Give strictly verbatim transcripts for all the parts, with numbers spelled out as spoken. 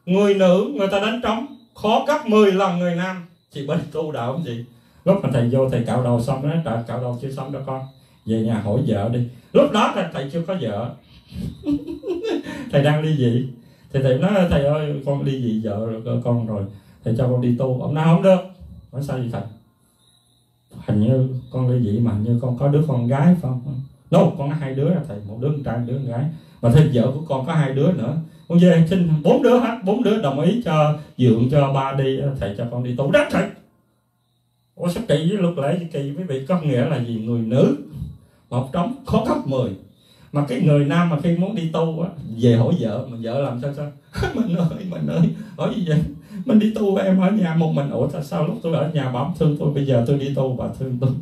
người nữ người ta đánh trống khó gấp mười lần người nam. Chị bên tu đạo không chị? Lúc mà thầy vô thầy cạo đầu xong đó, trời cạo đầu chưa xong đó con, về nhà hỏi vợ đi. Lúc đó thầy chưa có vợ. Thầy đang ly dị. Thì thầy nói thầy ơi con ly dị vợ rồi, con rồi, thầy cho con đi tu. Ông nói không được. Nói sao vậy thầy? Hình như con ly dị mà hình như con có đứa con gái phải không? No, con có hai đứa là thầy, một đứa con trai, một đứa con gái. Mà thêm vợ của con có hai đứa nữa. Con về xin bốn đứa hết, bốn đứa đồng ý cho dượng cho ba đi, thầy cho con đi tu. Đất thầy. Ủa sao kỳ với luật lệ kỳ quý vị? Có nghĩa là gì? Người nữ một trống khó gấp mười. Mà cái người nam mà khi muốn đi tu á, về hỏi vợ, mà vợ làm sao sao? Mình ơi, mình ơi, hỏi gì vậy? Mình đi tu em ở nhà một mình. Ủa sao lúc tôi ở nhà bà không thương tôi, bây giờ tôi đi tu bà thương tôi?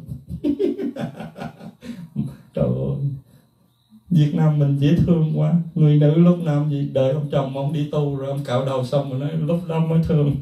Trời ơi, Việt Nam mình dễ thương quá. Người nữ lúc nào gì đợi ông chồng ông đi tu rồi ông cạo đầu xong rồi nói lúc đó mới thương.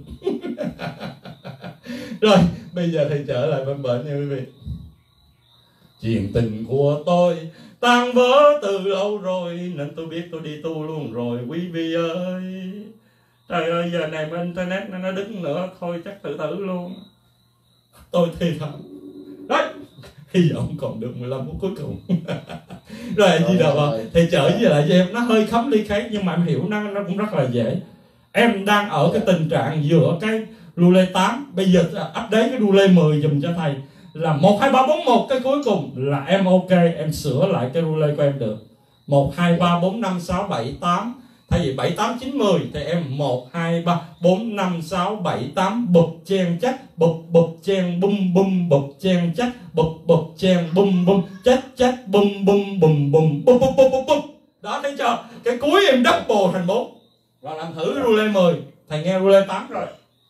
Rồi bây giờ thầy trở lại bên bệnh nha quý vị. Chuyện tình của tôi tan vỡ từ lâu rồi, nên tôi biết tôi đi tu luôn rồi quý vị ơi. Trời ơi, giờ này bên internet nó đứng nữa thôi chắc tự tử luôn. Tôi thì thật đấy, hy vọng còn được mười lăm phút cuối cùng. Rồi gì đâu mà thầy trở về lại cho em. Nó hơi khấm ly khấy nhưng mà em hiểu nó nó cũng rất là dễ. Em đang ở cái tình trạng giữa cái Rule tám, bây giờ update cái Rule mười dùm cho thầy là một hai ba bốn một, cái cuối cùng là em ok, em sửa lại cái Rule của em được. Một hai ba bốn năm sáu bảy tám, thay vì bảy tám chín mười thì em một hai ba bốn năm sáu bảy tám bụp chen chắc, bụp bụp chen bum bum bụp chen chắc, bụp bụp chen bum bum chắc chắc bum bum bum bum bum bum bum bum. Đó thấy chưa? Cái cuối em double thành bốn. Rồi làm thử cái Rule mười. Thầy nghe Rule tám rồi.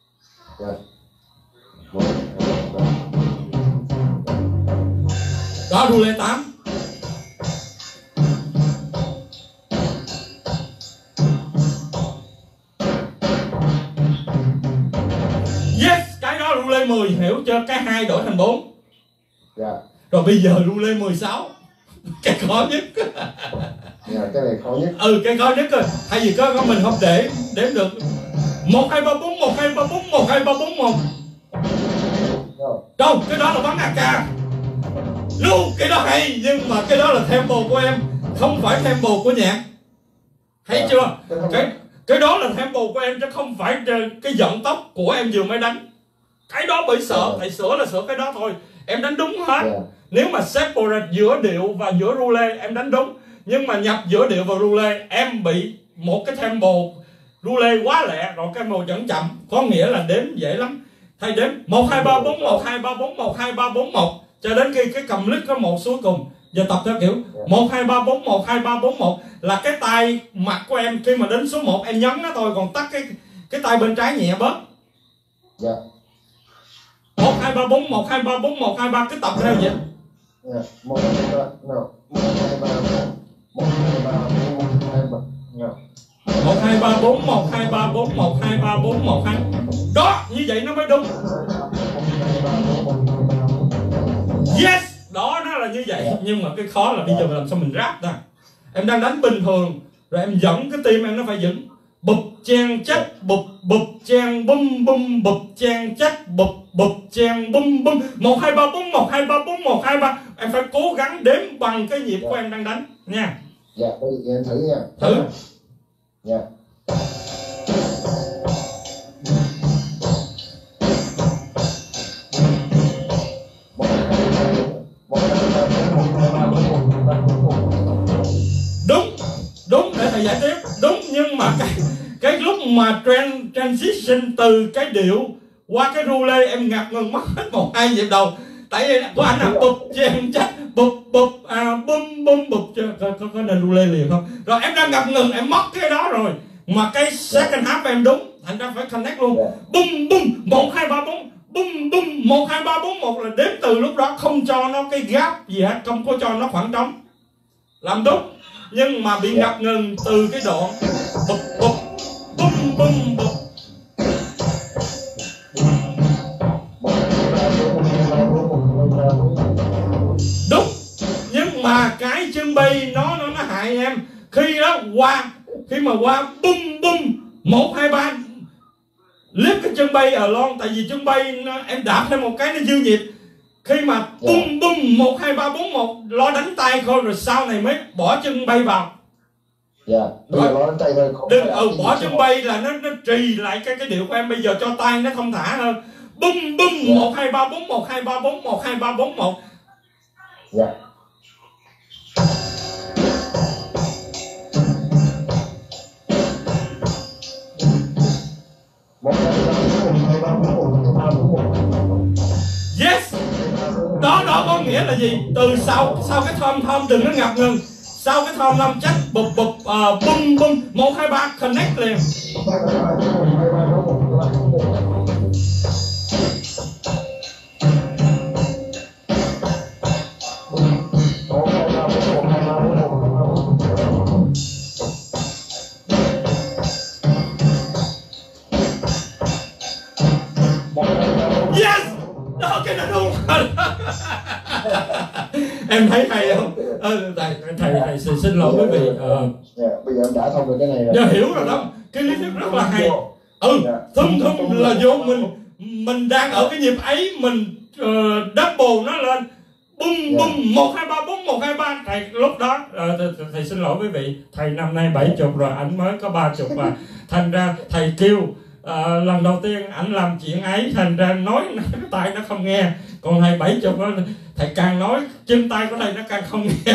Đó Rule tám. Yes, cái đó Rule mười hiểu chưa? Cái hai đổi thành bốn. Dạ. Rồi bây giờ Rule mười sáu. Cái khó nhất. Dạ, cái này khó nhất. Ừ, cái khó nhất rồi. Thay vì có, có mình không để đếm được một hai ba bốn một hai ba bốn một hai ba bốn một. Đâu, cái đó là bắn a ca. No, cái đó hay, nhưng mà cái đó là tempo của em, không phải tempo của nhạc. Thấy chưa? Cái cái đó là tempo của em chứ không phải cái vận tốc của em vừa mới đánh. Cái đó bị sợ, thầy sửa là sửa cái đó thôi. Em đánh đúng hết. Nếu mà separate giữa điệu và giữa Rule em đánh đúng, nhưng mà nhập giữa điệu và Rule em bị một cái tempo Rule quá lẹ rồi cái màu vẫn chậm. Có nghĩa là đếm dễ lắm. Thầy đếm một hai ba bốn một hai ba bốn một hai ba bốn một cho đến khi cái cầm lít có một cuối cùng. Giờ tập theo kiểu một hai ba bốn một hai ba bốn một là cái tay mặt của em khi mà đến số một em nhấn nó thôi, còn tắt cái cái tay bên trái nhẹ bớt. Dạ. một hai ba bốn một hai ba bốn một hai ba cứ tập theo vậy. Dạ. một hai ba một hai ba một hai ba một hai ba một hai ba bốn một hai ba bốn một hai ba bốn một hai. Đó, như vậy nó mới đúng. Yes, đó nó là như vậy. Nhưng mà cái khó là bây giờ làm sao mình rap ta. Em đang đánh bình thường rồi em dẫn cái tim em nó phải vững. Bụp chen chắc bụp bụp chen bum bum bụp chen chắc bụp bụp chen bum bum một hai ba bốn một hai ba bốn một hai ba. Em phải cố gắng đếm bằng cái nhịp của em đang đánh nha. Dạ, bây giờ em thử nha. Thử. Dạ. Đúng, đúng để thầy giải tiếp. Đúng, nhưng mà cái cái lúc mà trans, transition từ cái điệu qua cái Rule em ngập ngừng mất hết một hai nhịp đầu. Tại vì của anh là bụp chen chắc bụp bụp à bum bum bụp có, có, có nên Rule liền không? Rồi em đang ngập ngừng em mất cái đó rồi. Mà cái second half em đúng, thành ra phải connect luôn. Bum bum một hai ba bốn bum bum một hai ba bốn một là đếm từ lúc đó, không cho nó cái gap gì hết, không có cho nó khoảng trống. Làm đúng. Nhưng mà bị ngập ngừng từ cái đoạn bụp bụp bum bum bụp. Đúng. Nhưng mà cái chân bay nó nó nó hại em. Khi đó qua khi mà qua bum bum Một hai ba lift cái chân bay ở lon, tại vì chân bay nó, em đạp thêm một cái nó dư nhịp. Khi mà bum bum một hai ba bốn một lo đánh tay thôi, rồi sau này mới bỏ chân bay vào. Dạ, bây giờ lo đánh tay thôi. Đừng ừ, bỏ chân bay là nó nó trì lại cái cái điệu của em, bây giờ cho tay nó thông thả hơn. Bum bum một hai ba bốn một hai ba bốn một hai ba bốn một. Dạ. Yes. Đó đó có nghĩa là gì? Từ sau sau cái thom thom đừng có ngập ngừng. Sau cái thom thom chắc bụp bụp uh, bum bum một hai ba connect liền. Yes. Đó cái nó đúng. Em thấy hay không? Ờ, thầy, thầy, thầy xin lỗi quý vị. Ờ. Yeah, bây giờ em đã thông được cái này rồi. Giờ hiểu rồi đó. Cái lý thuyết rất là hay. Ừ, thum thum là vô mình mình đang ở cái nhịp ấy, mình uh, double nó lên. Bum bum một hai ba bốn một hai ba. Thầy lúc đó uh, thầy, thầy xin lỗi quý vị, thầy năm nay bảy chục rồi, ảnh mới có ba chục mà. Thành ra thầy kêu À, lần đầu tiên ảnh làm chuyện ấy, thành ra nói cái tay nó không nghe. Còn thầy bảy chục đó, thầy càng nói chân tay của thầy nó càng không nghe.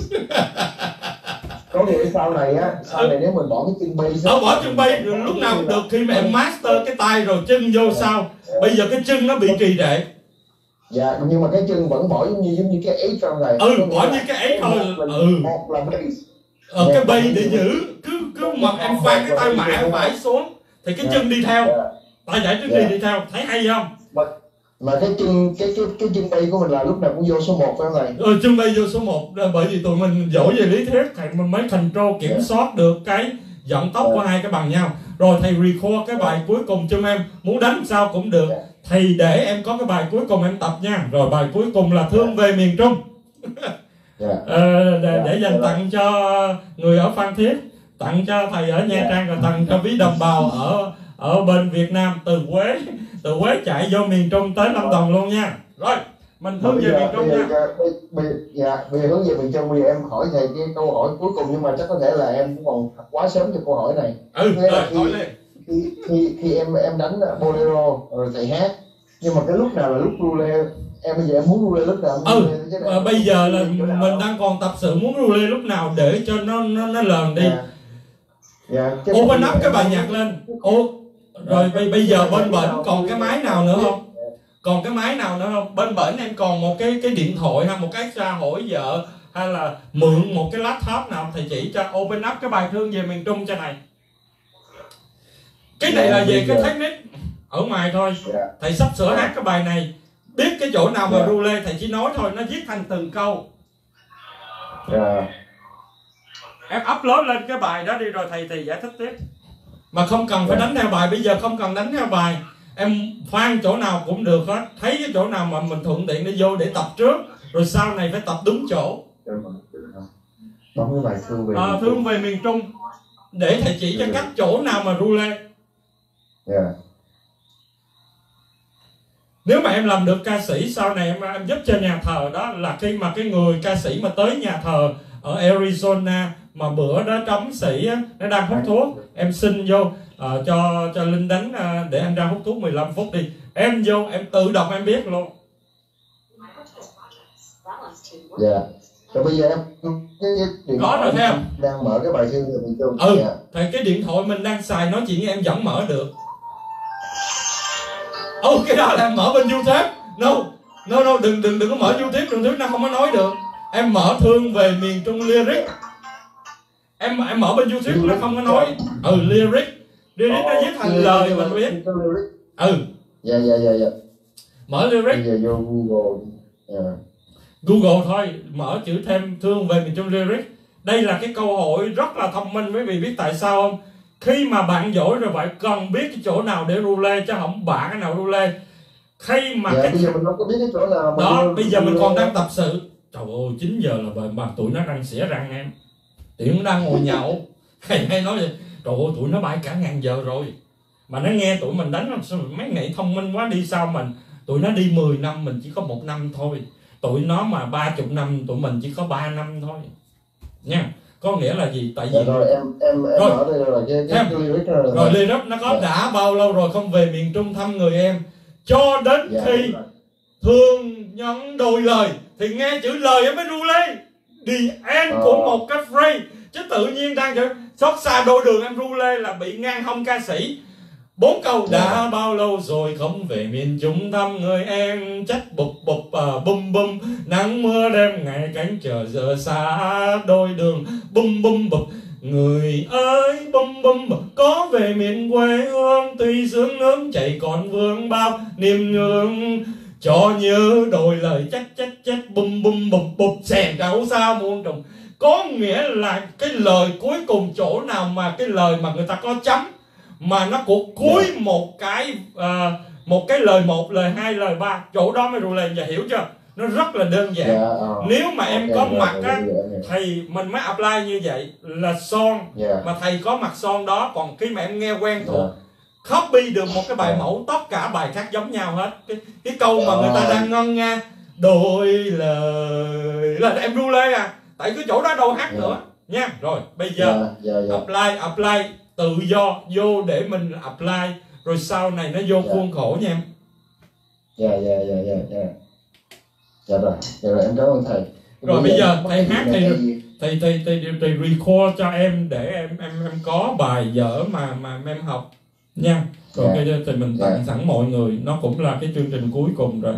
Có nghĩa sau này á, sau này nếu mình bỏ cái chân bay, ờ, bỏ chân bay lúc nào cũng được, khi mà em master cái tay rồi chân vô sau. Bây giờ cái chân nó bị trì trệ. Dạ, nhưng mà cái chân vẫn bỏ giống như giống như cái ấy trong này. Ừ, bỏ như cái ấy thôi. Ừ. Một là base. Ờ, cái bay để giữ, cứ cứ mà em phang cái tay mẹ phải xuống thì cái chân đi theo, tay giải trước đi đi theo, thấy hay không? Mà, mà cái chân cái cái cái chân bay của mình là lúc nào cũng vô số một phải không thầy? Ừ, chân bay vô số một, bởi vì tụi mình giỏi về lý thuyết, thầy mình mới control kiểm soát được cái vận tốc của hai cái bằng nhau. Rồi thầy record cái bài cuối cùng cho em, muốn đánh sao cũng được. Thì để em có cái bài cuối cùng em tập nha. Rồi bài cuối cùng là Thương Về Miền Trung. ờ, để, để dành tặng cho người ở Phan Thiết, tặng cho thầy ở Nha Trang, rồi tặng cho quý đồng bào ở ở bên Việt Nam, từ Quế từ Quế chạy vô miền Trung tới Lâm Đồng luôn nha. Rồi mình hướng về miền Trung nha. Bây, dạ, bây giờ hướng về miền Trung, bây giờ em hỏi thầy cái câu hỏi cuối cùng, nhưng mà chắc có thể là em cũng còn quá sớm cho câu hỏi này. Ừ, rồi, khi, hỏi lên. Khi, khi, khi em em đánh bolero rồi thầy hát, nhưng mà cái lúc nào là lúc rule, em bây giờ em muốn rule lúc nào? Ừ, à, bây giờ là mình đang còn tập sự muốn rule lúc nào để cho nó nó nó lờn đi. Yeah. Yeah, open up cái bài nhạc lên. Ô, rồi bây, bây giờ bên bển còn cái máy nào nữa không? Còn cái máy nào nữa không? Bên bển em còn một cái cái điện thoại hay một cái ra hỏi vợ, hay là mượn một cái laptop nào thầy chỉ cho open up cái bài Thương Về Miền Trung cho này. Cái này là về cái technique ở ngoài thôi. Thầy sắp sửa hát cái bài này, biết cái chỗ nào mà rule thầy chỉ nói thôi, nó viết thành từng câu. Yeah. Em upload lên cái bài đó đi, rồi thầy thầy giải thích tiếp. Mà không cần phải đánh theo bài, bây giờ không cần đánh theo bài. Em khoan chỗ nào cũng được hết. Thấy cái chỗ nào mà mình thuận tiện để vô để tập trước, rồi sau này phải tập đúng chỗ. Bấm cái bài Thương Về, à, Thương Về Miền Trung, để thầy chỉ cho cách chỗ nào mà rule. Yeah. Nếu mà em làm được ca sĩ, sau này em, em giúp cho nhà thờ, đó là khi mà cái người ca sĩ mà tới nhà thờ ở Arizona mà bữa đó trống sĩ á, nó đang hút thuốc, em xin vô uh, cho cho Linh đánh uh, để anh ra hút thuốc mười lăm phút đi, em vô em tự đọc em biết luôn. Dạ. Yeah. Rồi bây giờ em cái, cái có rồi thấy không? Đang mở cái bài Thương Về Miền Trung. Ừ. Yeah. Thì cái điện thoại mình đang xài nói chuyện với em vẫn mở được. Ồ, cái đó là em mở bên YouTube. No, no, no, đừng đừng đừng có mở YouTube, YouTube nó không có nói được. Em mở Thương Về Miền Trung lyric. Em em mở bên YouTube nó không có nói. Ừ, lyric. Lyric nó viết thành lời mình biết. Ừ. Dạ dạ dạ dạ. Mở lyric. Bây giờ vô Google. Yeah. Google thôi, mở chữ thêm Thương Về Miền Trung lyric. Đây là cái câu hỏi rất là thông minh, quý vị biết tại sao không? Khi mà bạn giỏi rồi bạn cần biết cái chỗ nào để rule, chứ không bạ cái nào rule. Khi mà dạ, cái... bây giờ mình không có biết cái chỗ nào mà đó, rule, bây giờ mình còn đang rule. tập sự. Trời ơi, chín giờ là bà, bà tụi nó đang xỉa răng em. Tụi nó đang ngồi nhậu. Hay hay nói vậy. Trời ơi, tụi nó bay cả ngàn giờ rồi mà nó nghe tụi mình đánh, mấy này thông minh quá đi sao mình. Tụi nó đi mười năm, mình chỉ có một năm thôi. Tụi nó mà ba mươi năm, tụi mình chỉ có ba năm thôi nha. Có nghĩa là gì? Tại vì dạ, rồi em em em rồi, ở đây rồi cái cái lyric rồi, rồi lyric nó có dạ. Đã bao lâu rồi không về miền Trung thăm người em, cho đến dạ, khi thương nhắn đôi lời thì nghe chữ lời em mới ru lên. The end ờ. của một cái phrase, chứ tự nhiên đang chữ xót xa đôi đường em ru lên là bị ngang hông ca sĩ. Bốn câu dạ. Đã bao lâu rồi không về miền Trung thăm người em, trách bụp bụp à, bum bum, nắng mưa đêm ngày cánh chờ giờ xa đôi đường bum bum bụp. Người ơi bum bum bụp, có về miền quê hương tuy sướng nướng chạy còn vương bao niềm nhường, cho nhớ đôi lời trách trách trách bum bum bụp bụp xèn trâu sao muôn trùng. Có nghĩa là cái lời cuối cùng chỗ nào mà cái lời mà người ta có chấm mà nó của cuối yeah. một cái uh, một cái lời một, lời hai, lời ba, chỗ đó mới ru lên. Giờ hiểu chưa? Nó rất là đơn giản. Yeah, uh, Nếu mà em okay, có yeah, mặt yeah, á yeah, yeah. thì mình mới apply như vậy là son. Yeah. Mà thầy có mặt son đó, còn khi mà em nghe quen thuộc yeah. copy được một cái bài yeah. mẫu, tất cả bài khác giống nhau hết. Cái, cái câu mà uh. người ta đang ngân nga đôi lời là em ru lên à, tại cái chỗ đó đâu hát yeah. nữa nha. Rồi bây giờ yeah, yeah, yeah. apply apply tự do vô để mình apply, rồi sau này nó vô yeah. khuôn khổ nha em. Dạ dạ dạ dạ dạ. Dạ rồi, dạ rồi em cảm ơn thầy. Rồi bây giờ thầy hát thì thầy thầy thầy thầy record cho em để em em em có bài vở mà mà em học nha. Rồi bây giờ thì mình tặng yeah. sẵn mọi người, nó cũng là cái chương trình cuối cùng rồi.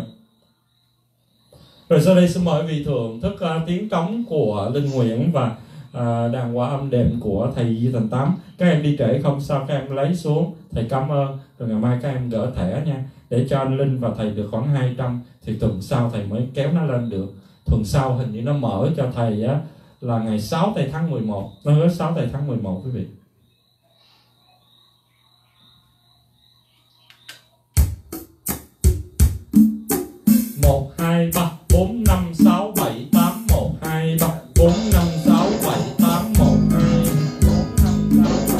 Rồi sau đây xin mời vị thưởng thức uh, tiếng trống của Linh Nguyễn và uh, đàn hòa âm đệm của thầy Di Thành Tám. Các em đi trễ không sao, các em lấy xuống, thầy cảm ơn. Rồi ngày mai các em gỡ thẻ nha, để cho anh Linh và thầy được khoảng hai trăm, thì tuần sau thầy mới kéo nó lên được. Tuần sau hình như nó mở cho thầy á là ngày sáu tây tháng mười một, nó hứa sáu tây tháng mười một quý vị. Một hai ba bốn năm sáu bảy tám, một hai ba bốn năm sáu bảy tám, một hai bốn năm sáu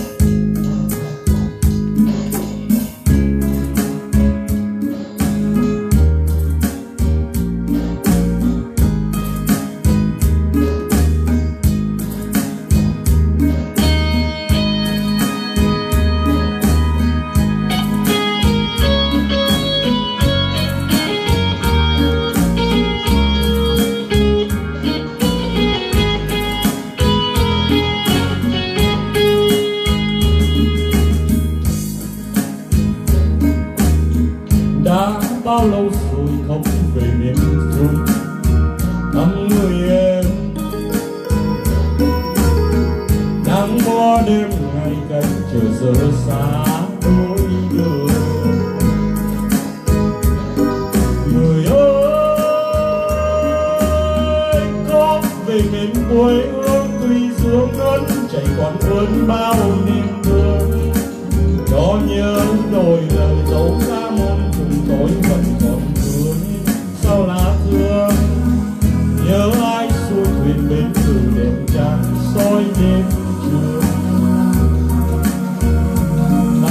bao lâu rồi không về miền Trung thăm người em, nắng mưa đêm ngày cánh chờ giờ xa đôi đường. Người ơi có về miền quê hương tuy dương ngân chạy còn vươn bao niềm thương, cho nhớ đôi lời dấu xa môn tôi vẫn còn thương sao lá thương, nhớ ai xuôi thuyền bên từ đèn trăng soi đêm trường.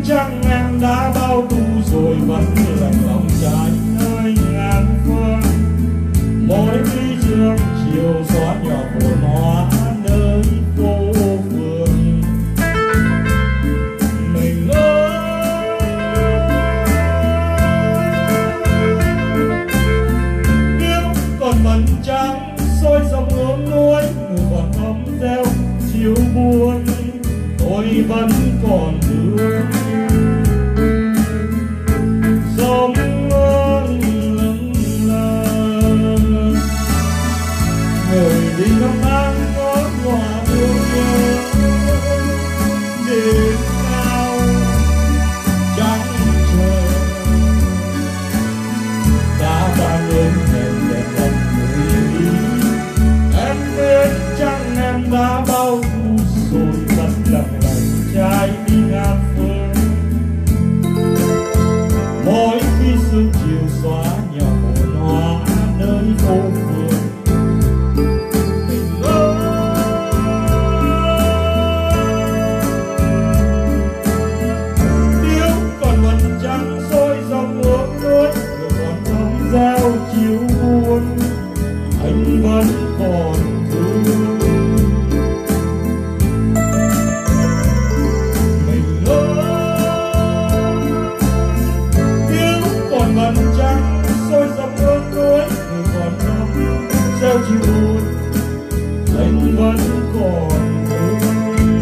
chăng em đã bao tu rồi vẫn lạnh lòng trái nơi ngàn phương. Mỗi khi trưa chiều xóa nhỏ buồn hoa nơi phố phường. Mình ơi, nếu còn mần trắng soi dòng hướng núi, người còn ấm reo chiều buồn, tôi vẫn còn thương. Sống ơn lững lờ ngồi đi năm tháng có hòa thương nhớ, đến nào chẳng chờ đã ban ơn em đẹp lòng người. Em biết chăng em đã bao thu rồi rất lặng lành trái tim ngàn phương. Mỗi khi sương chiều xóa nhỏ hồn hoa nơi phố phường. Mình ơi, nếu còn vầng trăng soi dòng nước núi, rồi còn thông reo chiều buồn, anh vẫn còn thương. Mình ơi, nếu còn vầng trăng soi dòng nước núi, người còn thông reo chiều buồn, anh vẫn còn thương.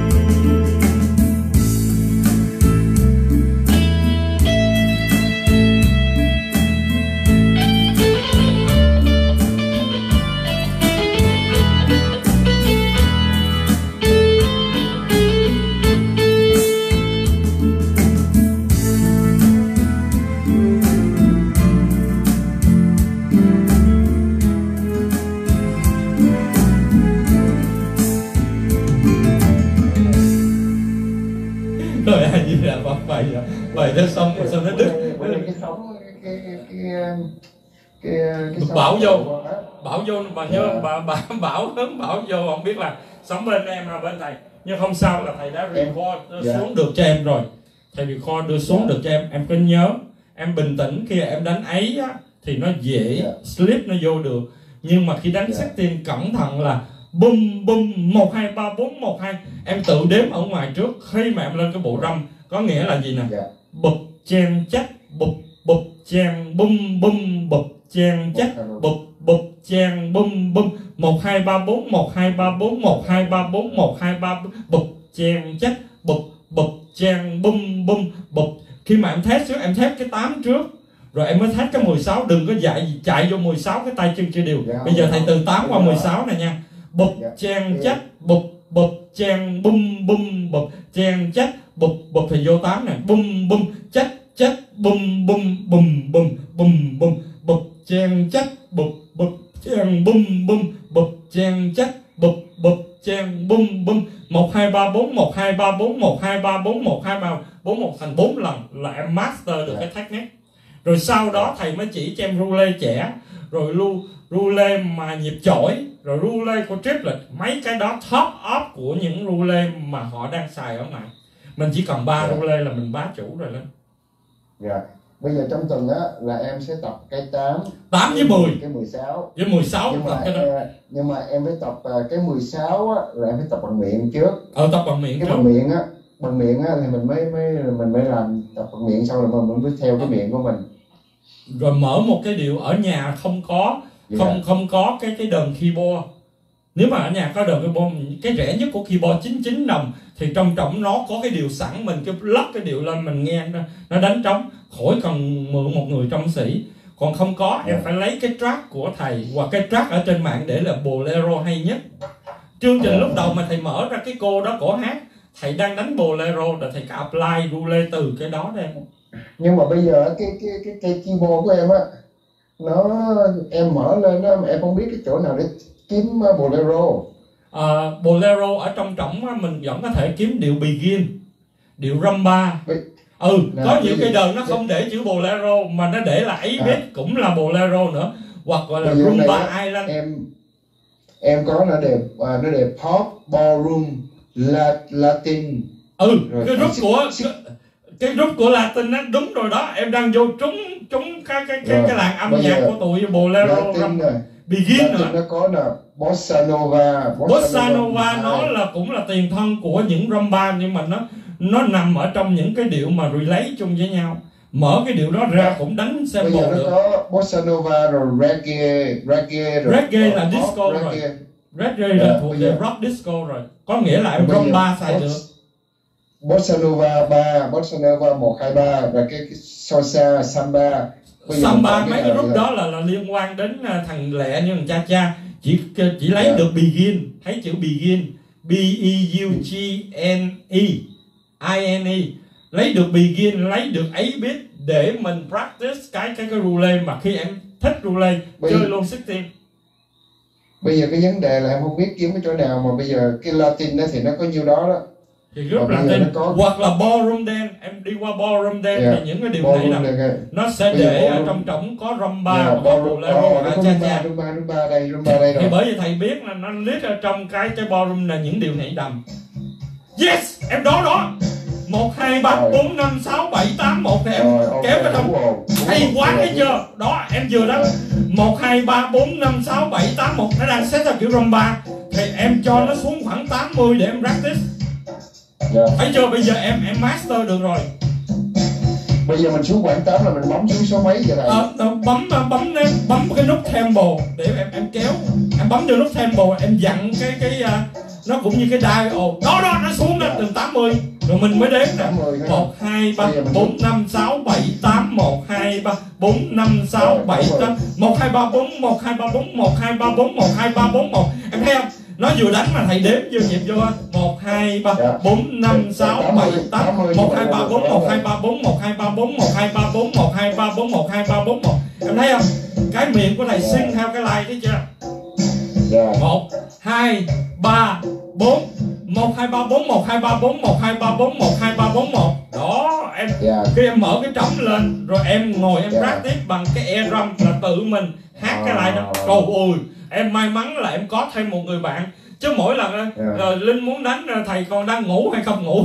Rồi anh như là bật bài bài đó xong rồi sao nó đứt. Cái sóng cái cái cái cái cái Bảo vô, của nó. bảo vô bà nhớ Dạ. bà, bà bảo hướng bảo vô, không biết là sống bên em là bên thầy, nhưng không sao là thầy đã record đưa Dạ. xuống được cho em rồi. Thầy record đưa xuống Dạ. được cho em, em cứ nhớ em bình tĩnh khi em đánh ấy á, thì nó dễ Dạ. slip nó vô được, nhưng mà khi đánh Dạ. setting cẩn thận là bum bum một hai ba bốn một hai, em tự đếm ở ngoài trước khi mà em lên cái bộ râm, có nghĩa là gì nè? Dạ. Bụp chen chắc bụp bụp chen bum bum bụp chen chắc bụp bụp chen bum bum một hai ba bốn một hai ba bốn một hai ba bốn một hai ba bụp chen chắc bụp bụp chen bum bum bụp. Khi mà em test trước, em test cái tám trước rồi em mới test cái mười sáu, đừng có dạy chạy vô mười sáu cái tay chân chưa đều. Dạ. Bây giờ thầy từ tám qua mười sáu này nha. Bụp Dạ. chen chắc bụp bụp chen bum bum bụp chen chắc bụp bụp thì vô tám này, bum bum chắc chắc bum bum bum bum bum bum bụp chen chắc bụp bụp chen bum bum bụp chen chắc bụp bụp chen bum bum một hai ba bốn một hai ba bốn một hai ba bốn một hai ba bốn một thành bốn lần là em master được cái technique. Rồi sau đó thầy mới chỉ cho em roulette trẻ, rồi lu roulette mà nhịp chổi, rồi roulette của triplet, mấy cái đó top up của những roulette mà họ đang xài ở ngoài. Mình chỉ cần ba Dạ. roulette là mình bá chủ rồi lên. Dạ. Bây giờ trong tuần á là em sẽ tập cái tám, tám với mười, cái mười sáu. với mười sáu Nhưng tập mà cái đó. em, nhưng mà em phải tập à, cái mười sáu á là em phải tập bằng miệng trước. Ờ tập bằng miệng Cái trước. bằng miệng á, bằng miệng á thì mình mới mới mình mới làm tập bằng miệng, sau rồi mình mới theo cái miệng của mình. Rồi mở một cái điệu ở nhà không có, Dạ. không không có cái cái đờn keyboard. Nếu mà ở nhà có đờn keyboard, cái rẻ nhất của keyboard chín mươi chín đồng thì trong trọng nó có cái điệu sẵn, mình cái lắp cái điệu lên mình nghe nó, nó đánh trống, khỏi cần mượn một người trông sĩ. Còn không có, em Dạ. phải lấy cái track của thầy hoặc cái track ở trên mạng để là bolero hay nhất. Chương trình Dạ. lúc đầu mà thầy mở ra cái cô đó cổ hát, thầy đang đánh bolero rồi thầy có apply roulette từ cái đó đây. Nhưng mà bây giờ cái cái cái cái keyboard của em á, nó em mở lên đó mà em không biết cái chỗ nào để kiếm uh, bolero. À, bolero ở trong trỏng á, mình vẫn có thể kiếm điệu begin, điệu rumba. Bây- Ừ, Nè, có nhiều bây cái giờ- đờn nó không để chữ bolero mà nó để là ấy À. biết cũng là bolero nữa, hoặc gọi là Bây giờ này rumba á, island. em em có nó đẹp à, nó đẹp pop, ballroom, la, latin. Ừ, Rồi, cái à, group xích- của xích- cái group của Latin á, đúng rồi đó, em đang vô trúng trúng cái cái cái, Rồi, cái làng âm bây nhạc giờ của tụi Bolero Latin này, Begin Latin nữa. nó có là Bossa Nova, Bossa Nova hai. nó là cũng là tiền thân của những rumba, nhưng mà nó nó nằm ở trong những cái điệu mà relate chung với nhau. Mở cái điệu đó ra cũng đánh Bây sample giờ nó được. có Bossa Nova rồi reggae, reggae rồi Reggae là pop, disco reggae. rồi. Reggae Yeah, là thuộc bây về giờ- rock disco rồi. Có nghĩa là em Bây giờ rumba xài Boss- được. Bossa Nova ba, Bossa Nova một, hai, ba và cái, cái salsa, samba. Bây giờ mình Samba chọn mấy cái nào group vậy? đó là, là liên quan đến uh, thằng Lẹ như thằng Cha Cha. Chỉ chỉ lấy Yeah. được begin, thấy chữ begin, B E U G N E, I N E, lấy được begin, lấy được ấy biết để mình practice cái cái cái roulette, mà khi em thích roulette Bây- chơi luôn mười sáu. Bây giờ cái vấn đề là em không biết kiếm cái chỗ nào, mà bây giờ cái Latin đó thì nó có nhiêu đó đó. Thì group Mà là bây giờ tên nó có- hoặc là ballroom dance, em đi qua ballroom dance Yeah. thì những cái điều Ballroom này nè, này, nó sẽ Bây giờ để ở ballroom- trong trống có rumba yeah, và có ballroom, bolero oh, và nó có cha rumba, cha. rumba, rumba đây, rumba đây Thì rồi. bởi vì thầy biết là nó list ở trong cái cái ballroom là những điều nhảy đầm. Yes, em đó đó. một, hai, ba, Rồi. bốn, năm, sáu, bảy, tám, một thì em Rồi, ok, kéo cái đúng thông. rồi, đúng Hay rồi. quá thấy chưa? Đó, em vừa đó. một, hai, ba, bốn, năm, sáu, bảy, tám, một nó đang set theo kiểu rumba. Thì em cho nó xuống khoảng tám mươi để em practice. Yeah. Thấy chưa? Bây giờ em em master được rồi. Bây giờ mình xuống khoảng tám là mình bấm xuống số mấy vậy này? Ờ, bấm bấm em bấm cái nút tempo để em em kéo, em bấm vô nút tempo, em dặn cái cái uh, nó cũng như cái dial đó đó, nó xuống đó từ tám mươi rồi mình mới đếm nè. tám mươi ha. một, hai, ba, Bây giờ mình bốn, năm, sáu, bảy, tám, một, hai, ba, bốn, năm, sáu, Rồi, bảy, đúng rồi. tám, một, hai, ba, bốn, một, hai, ba, bốn, một, hai, ba, bốn, một, hai, ba, bốn, một. Em thấy không? Nó vừa đánh mà thầy đếm vô nhịp vô một, hai, ba, Dạ. bốn, năm, sáu, tám bảy, mươi, tám, tám mươi một, hai, ba, bốn, một, rồi. hai, ba, bốn, một, hai, ba, bốn, một, hai, ba, bốn, một, hai, ba, bốn, một, hai, ba, bốn, một. Em thấy không? Cái miệng của thầy Dạ. xinh theo cái line, thấy chưa? Dạ. một, hai, ba, bốn, một, hai, ba, bốn, một, hai, ba, bốn, một, hai, ba, bốn, một, hai, ba, bốn, một. Đó, em Dạ. khi em mở cái trống lên rồi em ngồi em Dạ. practice bằng cái air drum là tự mình hát cái line đó. À. Trời ơi, em may mắn là em có thêm một người bạn, chứ mỗi lần Dạ. uh, Linh muốn đánh uh, thầy còn đang ngủ hay không ngủ.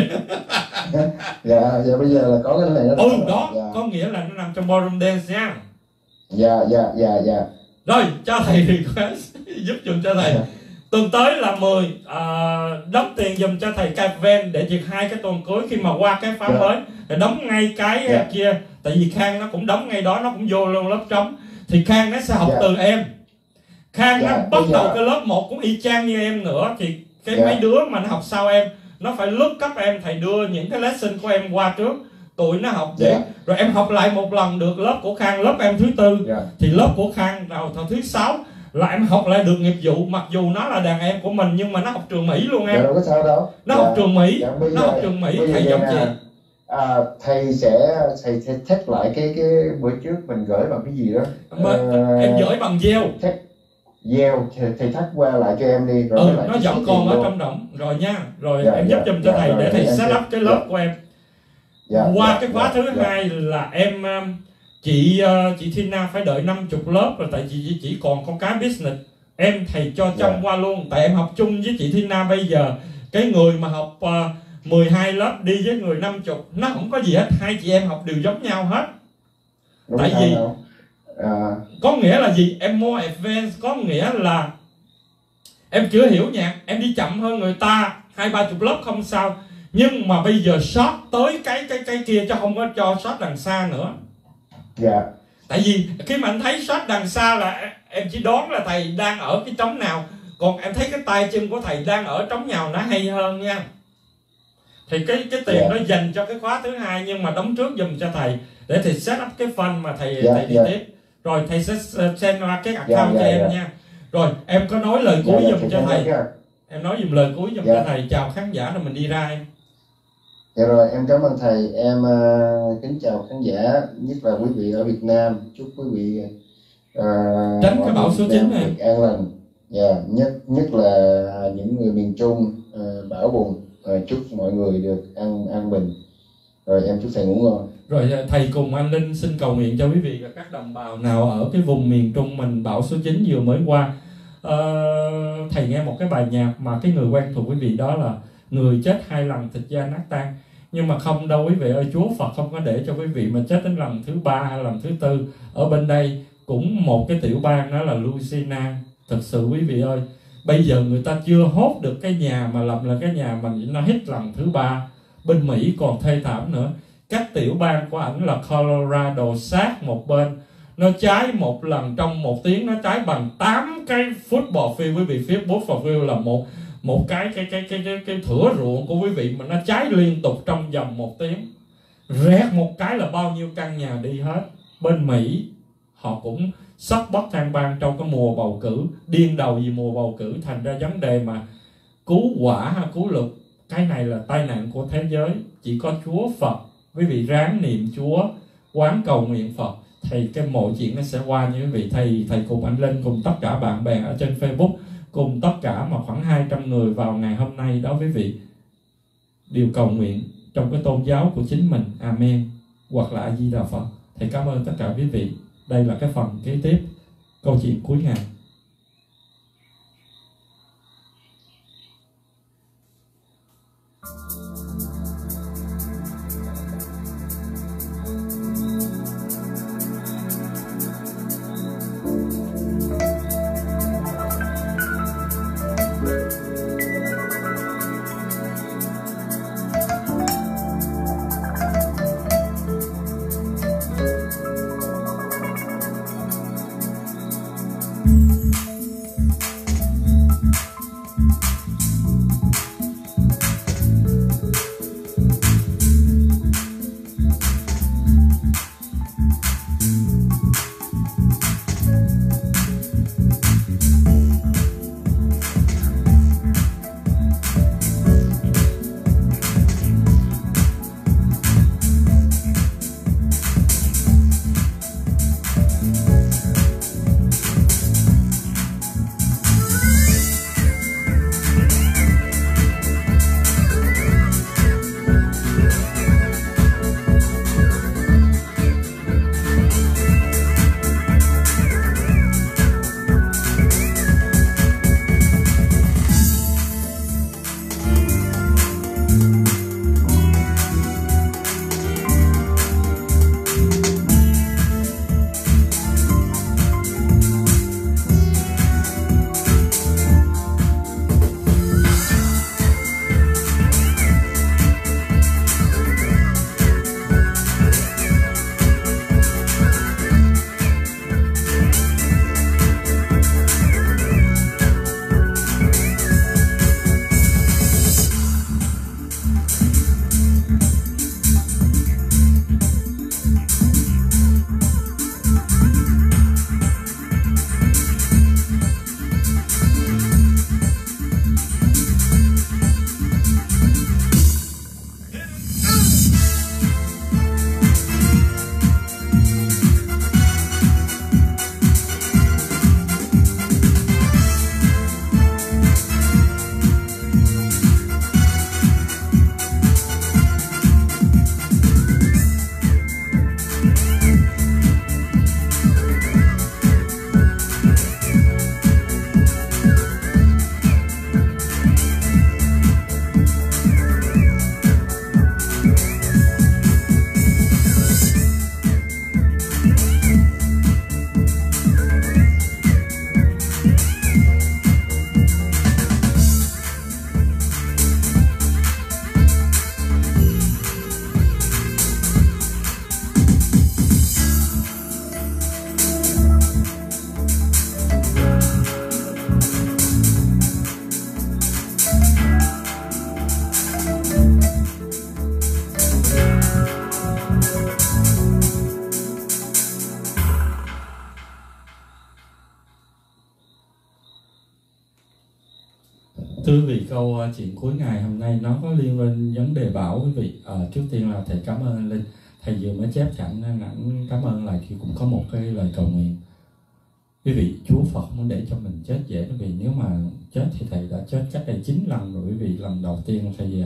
Dạ, dạ bây giờ là có cái này đó. Ừ đó, Dạ. có nghĩa là nó nằm trong ballroom dance nha. Dạ, dạ, dạ, dạ. Rồi cho thầy request giúp dùm cho thầy. Dạ. Tuần tới là mười à, đóng tiền dùm cho thầy Caven để duyệt hai cái tuần cuối khi mà qua cái khóa Dạ. mới, để đóng ngay cái Dạ. kia. Tại vì Khang nó cũng đóng ngay đó, nó cũng vô luôn lớp trống. Thì Khang nó sẽ học Dạ. từ em. Khang Dạ, nó bắt bây đầu giờ- cái lớp một cũng y chang như em nữa. Thì cái Dạ. mấy đứa mà nó học sau em, nó phải look cấp em, thầy đưa những cái lesson của em qua trước, tụi nó học để Dạ. rồi em học lại một lần được lớp của Khang, lớp em thứ tư. Dạ. Thì lớp của Khang đầu thằng thứ sáu là em học lại được nghiệp vụ, mặc dù nó là đàn em của mình nhưng mà nó học trường Mỹ luôn Dạ, em. đâu có sao đâu. Nó Dạ. học trường Mỹ, Dạ, bây nó giờ- học trường Mỹ, bây giờ thầy vậy giọng nè, chị. À, thầy sẽ thầy sẽ check lại cái cái bữa trước mình gửi bằng cái gì đó. Mà Ờ, em gửi bằng gieo. check gieo thầy, thầy thách qua lại cho em đi rồi Ừ, với lại nó cái vẫn số còn tiền ở luôn. trong động rồi nha. Rồi Dạ, em giúp dạ, giùm cho dạ, thầy rồi, để thầy em set sẽ- up cái lớp dạ. của em. Dạ, Qua dạ, cái khóa dạ, thứ dạ. hai là em um, chị uh, chị Tina phải đợi năm mươi lớp rồi, tại vì chị chỉ còn con cái business. Em thầy cho trong Dạ. qua luôn, tại em học chung với chị Tina bây giờ. Cái người mà học uh, mười hai lớp đi với người năm mươi, nó không có gì hết, hai chị em học đều giống nhau hết. Đúng Tại sao vì- đâu. À, Có nghĩa là gì? Em mua advance có nghĩa là em chưa hiểu nhạc, em đi chậm hơn người ta hai ba chục lớp không sao, nhưng mà bây giờ short tới cái cái cái kia, chứ không có cho short đằng xa nữa. dạ. Tại vì khi mà anh thấy short đằng xa là em chỉ đoán là thầy đang ở cái trống nào, còn em thấy cái tay chân của thầy đang ở trống nào nó hay hơn nha. Thì cái cái tiền Dạ. đó dành cho cái khóa thứ hai, nhưng mà đóng trước giùm cho thầy để thầy set up cái fund mà thầy Dạ, thầy đi dạ. tiếp. Rồi thầy sẽ send qua cái account Dạ, cho dạ, em dạ. nha. Rồi em có nói lời Dạ, cuối dạ, giùm thầy cho sẽ thầy. nói nha. Em nói giùm lời cuối giùm Dạ. cho thầy, chào khán giả rồi mình đi ra em. Dạ rồi, em cảm ơn thầy. Em uh, kính chào khán giả, nhất là quý vị ở Việt Nam. Chúc quý vị uh, Tránh cái bão số chín này. được an lành. Dạ, nhất nhất là những người miền Trung uh, bão bùng. Uh, chúc mọi người được an an bình. Rồi em chúc thầy ngủ ngon. Rồi thầy cùng anh Linh xin cầu nguyện cho quý vị và các đồng bào nào ở cái vùng miền Trung mình bão số chín vừa mới qua. Ờ, thầy nghe một cái bài nhạc mà cái người quen thuộc quý vị, đó là người chết hai lần thịt da nát tan. Nhưng mà không đâu quý vị ơi, Chúa Phật không có để cho quý vị mà chết đến lần thứ ba hay lần thứ tư. Ở bên đây cũng một cái tiểu bang đó là Louisiana. Thật sự quý vị ơi, bây giờ người ta chưa hốt được cái nhà mà làm là cái nhà mà nó hit lần thứ ba. Bên Mỹ còn thê thảm nữa. Các tiểu bang của ảnh là Colorado sát một bên, nó cháy một lần trong một tiếng, nó cháy bằng tám cái football field quý vị. Phía football field là một một cái cái cái cái cái, cái thửa ruộng của quý vị mà nó cháy liên tục trong vòng một tiếng. Rét một cái là bao nhiêu căn nhà đi hết. Bên Mỹ họ cũng sắp bất thang bang trong cái mùa bầu cử, điên đầu vì mùa bầu cử, thành ra vấn đề mà cứu quả hay cứu lục, cái này là tai nạn của thế giới. Chỉ có Chúa Phật, quý vị ráng niệm Chúa, quán cầu nguyện Phật, thì cái mọi chuyện nó sẽ qua như quý vị. Thầy thầy cùng anh Linh, cùng tất cả bạn bè ở trên Facebook, cùng tất cả mà khoảng hai trăm người vào ngày hôm nay đó quý vị, đều cầu nguyện trong cái tôn giáo của chính mình. Amen. Hoặc là A Di Đà Phật. Thầy cảm ơn tất cả quý vị. Đây là cái phần kế tiếp, câu chuyện cuối ngày. Thưa quý vị, câu chuyện cuối ngày hôm nay nó có liên quan vấn đề bảo quý vị. À, trước tiên là thầy cảm ơn anh Linh, thầy vừa mới chép sẵn nên ảnh cảm ơn lại thì cũng có một cái lời cầu nguyện. Quý vị, Chúa Phật muốn để cho mình chết dễ, quý vị. Nếu mà chết thì thầy đã chết cách đây chín lần rồi quý vị. Lần đầu tiên thầy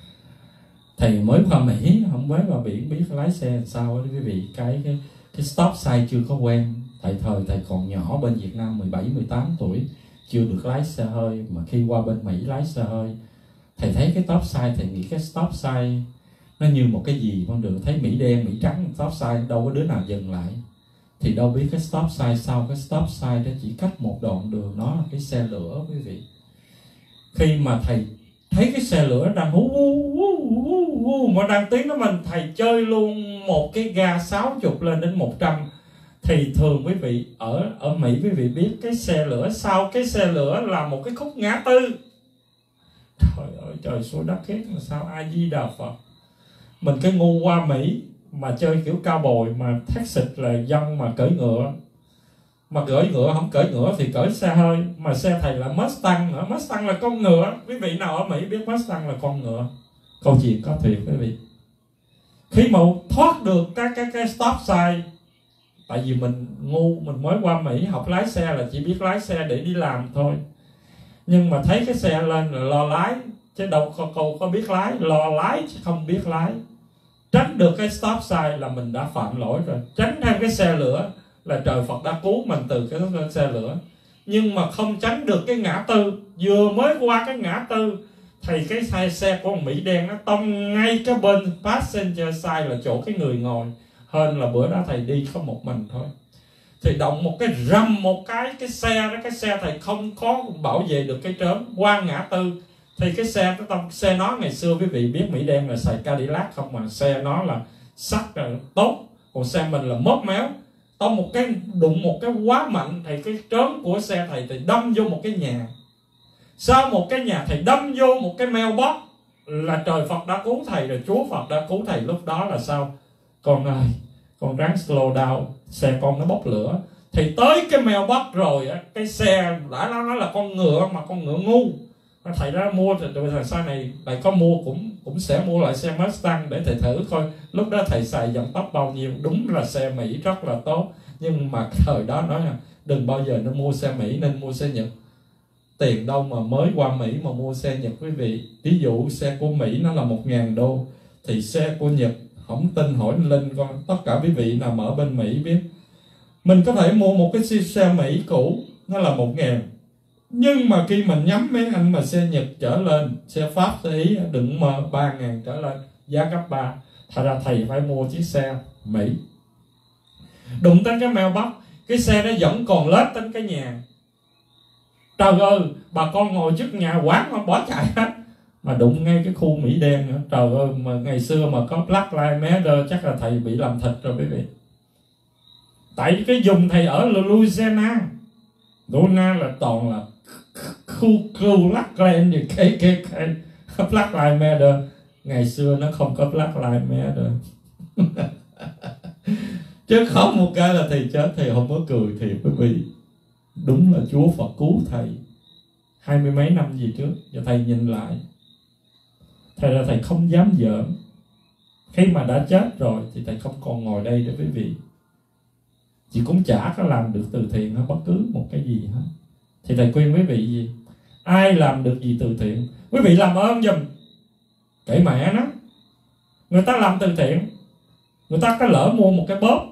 thầy mới qua Mỹ, không mới qua biển, biết lái xe làm sao đó quý vị. Cái cái cái stop sign chưa có quen. Tại thời thầy còn nhỏ bên Việt Nam, mười bảy mười tám tuổi, chưa được lái xe hơi, mà khi qua bên Mỹ lái xe hơi, thầy thấy cái stop sign, thầy nghĩ cái stop sign nó như một cái gì con đường, thấy Mỹ đen, Mỹ trắng, stop sign, đâu có đứa nào dừng lại. Thì đâu biết cái stop sign sau cái stop sign đó chỉ cách một đoạn đường, nó là cái xe lửa quý vị. Khi mà thầy thấy cái xe lửa đang hú hú hú hú hú mà đang tiến đó, mình thầy chơi luôn một cái ga sáu mươi lên đến một trăm. Thì thường quý vị ở ở Mỹ quý vị biết cái xe lửa, sau cái xe lửa là một cái khúc ngã tư. Trời ơi trời số đất ghét là sao, A Di Đà Phật. Mình cái ngu qua Mỹ mà chơi kiểu cao bồi, mà taxi là dân mà cưỡi ngựa, mà cưỡi ngựa không cưỡi ngựa thì cưỡi xe hơi, mà xe thầy là Mustang nữa. Mustang là con ngựa. Quý vị nào ở Mỹ biết Mustang là con ngựa? Câu chuyện có thiệt quý vị. Khi mà thoát được cái cái cái stop sign, tại vì mình ngu, mình mới qua Mỹ học lái xe là chỉ biết lái xe để đi làm thôi, nhưng mà thấy cái xe lên là lo lái, chứ đâu có, có, có biết lái, lo lái chứ không biết lái. Tránh được cái stop sign là mình đã phạm lỗi rồi. Tránh thêm cái xe lửa là trời Phật đã cứu mình từ cái xe lửa. Nhưng mà không tránh được cái ngã tư. Vừa mới qua cái ngã tư thì cái xe, xe của Mỹ đen nó tông ngay cái bên passenger side là chỗ cái người ngồi. Hơn là bữa đó thầy đi có một mình thôi, thì động một cái rầm một cái cái xe đó, cái xe thầy không có bảo vệ được cái trớm, qua ngã tư thì cái xe cái tông xe nó ngày xưa quý vị biết Mỹ đen là xài Cadillac không, mà xe nó là sắt là tốt, còn xe mình là móp méo. Tông một cái đụng một cái quá mạnh thì cái trớm của xe thầy thì đâm vô một cái nhà. Sau một cái nhà thầy đâm vô một cái mailbox là trời Phật đã cứu thầy rồi, Chúa Phật đã cứu thầy. Lúc đó là sao? Con ơi, con ráng slow down, xe con nó bốc lửa. Thì tới cái mailbox rồi á, cái xe đã nó là con ngựa mà con ngựa ngu. Thầy đã mua thì thầy sau này thầy có mua cũng cũng sẽ mua lại xe Mustang để thầy thử coi lúc đó thầy xài dòng tốc bao nhiêu. Đúng là xe Mỹ rất là tốt, nhưng mà thời đó nói là đừng bao giờ nên mua xe Mỹ, nên mua xe Nhật. Tiền đâu mà mới qua Mỹ mà mua xe Nhật quý vị. Ví dụ xe của Mỹ nó là một ngàn đô, thì xe của Nhật không tin hỏi Linh con, tất cả quý vị nào ở bên Mỹ biết, mình có thể mua một cái xe Mỹ cũ nó là một ngàn, nhưng mà khi mình nhắm mấy anh mà xe Nhật trở lên, xe Pháp, xe Ý đừng mơ ba ngàn trở lên, giá gấp ba. Thật ra thầy phải mua chiếc xe Mỹ. Đụng tới cái mailbox, cái xe nó vẫn còn lết đến cái nhà. Trời ơi, bà con ngồi trước nhà quán mà bỏ chạy hết. Mà đụng ngay cái khu Mỹ đen nữa. Trời ơi, mà ngày xưa mà có Black Lives Matter chắc là thầy bị làm thịt rồi quý vị. Tại cái vùng thầy ở Louisiana, Louisiana là toàn là khu khu Black Land như cái cái cái Black Lives Matter. Ngày xưa nó không có Black Lives Matter. Chứ không một cái là thầy chết, thầy không có cười thiệt quý vị. Đúng là Chúa Phật cứu thầy hai mươi mấy năm gì trước. Giờ thầy nhìn lại, thầy là thầy không dám giỡn. Khi mà đã chết rồi thì thầy không còn ngồi đây để quý vị. Chị cũng chả có làm được từ thiện hay bất cứ một cái gì hết. Thì thầy khuyên quý vị gì? Ai làm được gì từ thiện, quý vị làm ơn giùm. Kể mẹ nó, người ta làm từ thiện, người ta có lỡ mua một cái bóp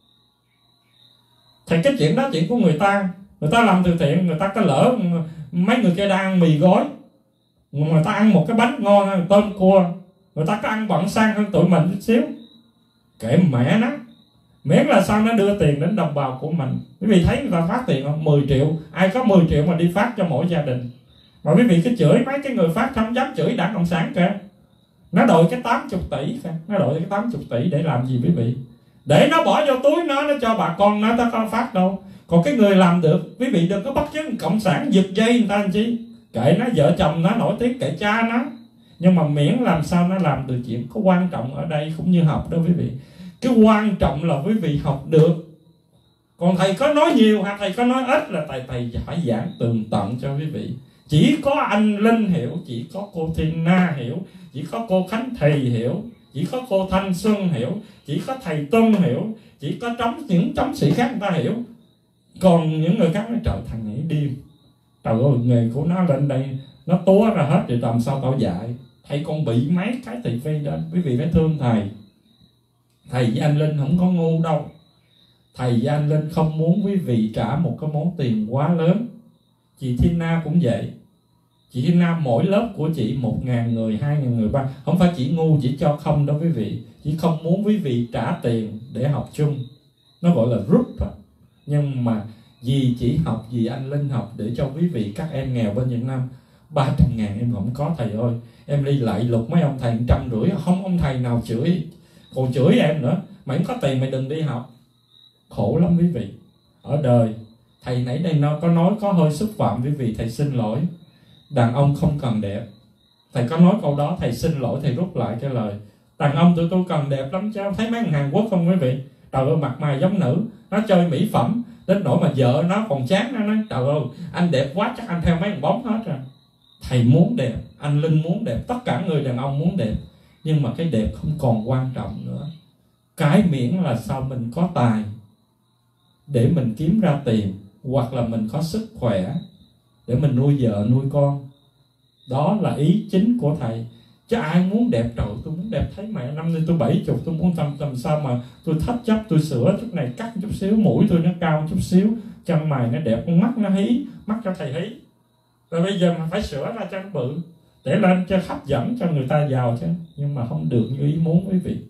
thì cái chuyện đó chuyện của người ta. Người ta làm từ thiện, người ta có lỡ mấy người kia đang ăn mì gói, người ta ăn một cái bánh ngon hơn tôm cua, người ta có ăn bận sang hơn tụi mình chút xíu. Kệ mẹ nó, miễn là sao nó đưa tiền đến đồng bào của mình. Quý vị thấy người ta phát tiền không? mười triệu, ai có mười triệu mà đi phát cho mỗi gia đình. Mà quý vị cứ chửi mấy cái người phát không dám chửi Đảng Cộng sản kìa. Nó đội cái tám mươi tỷ kìa, nó đội cái tám mươi tỷ để làm gì quý vị? Để nó bỏ vô túi nó, nó cho bà con nó, nó có phát đâu. Còn cái người làm được, quý vị đừng có bắt chước Cộng sản giật dây người ta làm chi. Kệ nó, vợ chồng nó nổi tiếng, kệ cha nó. Nhưng mà miễn làm sao nó làm được chuyện. Có quan trọng ở đây cũng như học đó quý vị. Cái quan trọng là quý vị học được. Còn thầy có nói nhiều hay thầy có nói ít là thầy, thầy phải giảng tường tận cho quý vị. Chỉ có anh Linh hiểu, chỉ có cô Thiên Na hiểu, chỉ có cô Khánh Thầy hiểu, chỉ có cô Thanh Xuân hiểu, chỉ có thầy Tuân hiểu, chỉ có trống, những trống sĩ khác người ta hiểu. Còn những người khác nói trời thằng này điên, trời ơi nghề của nó lên đây nó túa ra hết rồi làm sao tao dạy. Thầy còn bị mấy cái thị phi đó, quý vị phải thương thầy. Thầy với anh Linh không có ngu đâu. Thầy với anh Linh không muốn quý vị trả một cái món tiền quá lớn. Chị Thiên Na cũng vậy. Chị Nam mỗi lớp của chị một ngàn người, hai ngàn người, ba. Không phải chị ngu chỉ cho không đâu quý vị. Chị không muốn quý vị trả tiền để học chung. Nó gọi là group đó. Nhưng mà vì chỉ học, vì anh Linh học để cho quý vị các em nghèo bên Việt Nam ba trăm ngàn em không có thầy ơi. Em đi lại lục mấy ông thầy một trăm rưỡi, không ông thầy nào chửi, còn chửi em nữa. Mày không có tiền mày đừng đi học. Khổ lắm quý vị. Ở đời, thầy nãy đây nó có nói có hơi xúc phạm quý vị, thầy xin lỗi. Đàn ông không cần đẹp. Thầy có nói câu đó, thầy xin lỗi, thầy rút lại cái lời. Đàn ông tụi tôi cần đẹp lắm chứ. Thấy mấy thằng Hàn Quốc không quý vị? Trời ơi, mặt mày giống nữ, nó chơi mỹ phẩm đến nỗi mà vợ nó còn chán, nó nói trời ơi anh đẹp quá chắc anh theo mấy thằng bóng hết rồi. Thầy muốn đẹp, anh Linh muốn đẹp, tất cả người đàn ông muốn đẹp. Nhưng mà cái đẹp không còn quan trọng nữa. Cái miễn là sao mình có tài để mình kiếm ra tiền, hoặc là mình có sức khỏe để mình nuôi vợ nuôi con. Đó là ý chính của thầy. Chứ ai muốn đẹp, trời tôi muốn đẹp thấy mẹ năm nay tôi bảy chục, tôi muốn tầm tầm sao mà tôi thách chấp, tôi sửa chút này cắt chút xíu, mũi tôi nó cao chút xíu, chân mày nó đẹp, con mắt nó hí, mắt cho thầy hí. Rồi bây giờ mà phải sửa ra cho nó bự để lên cho hấp dẫn cho người ta giàu chứ. Nhưng mà không được như ý muốn quý vị.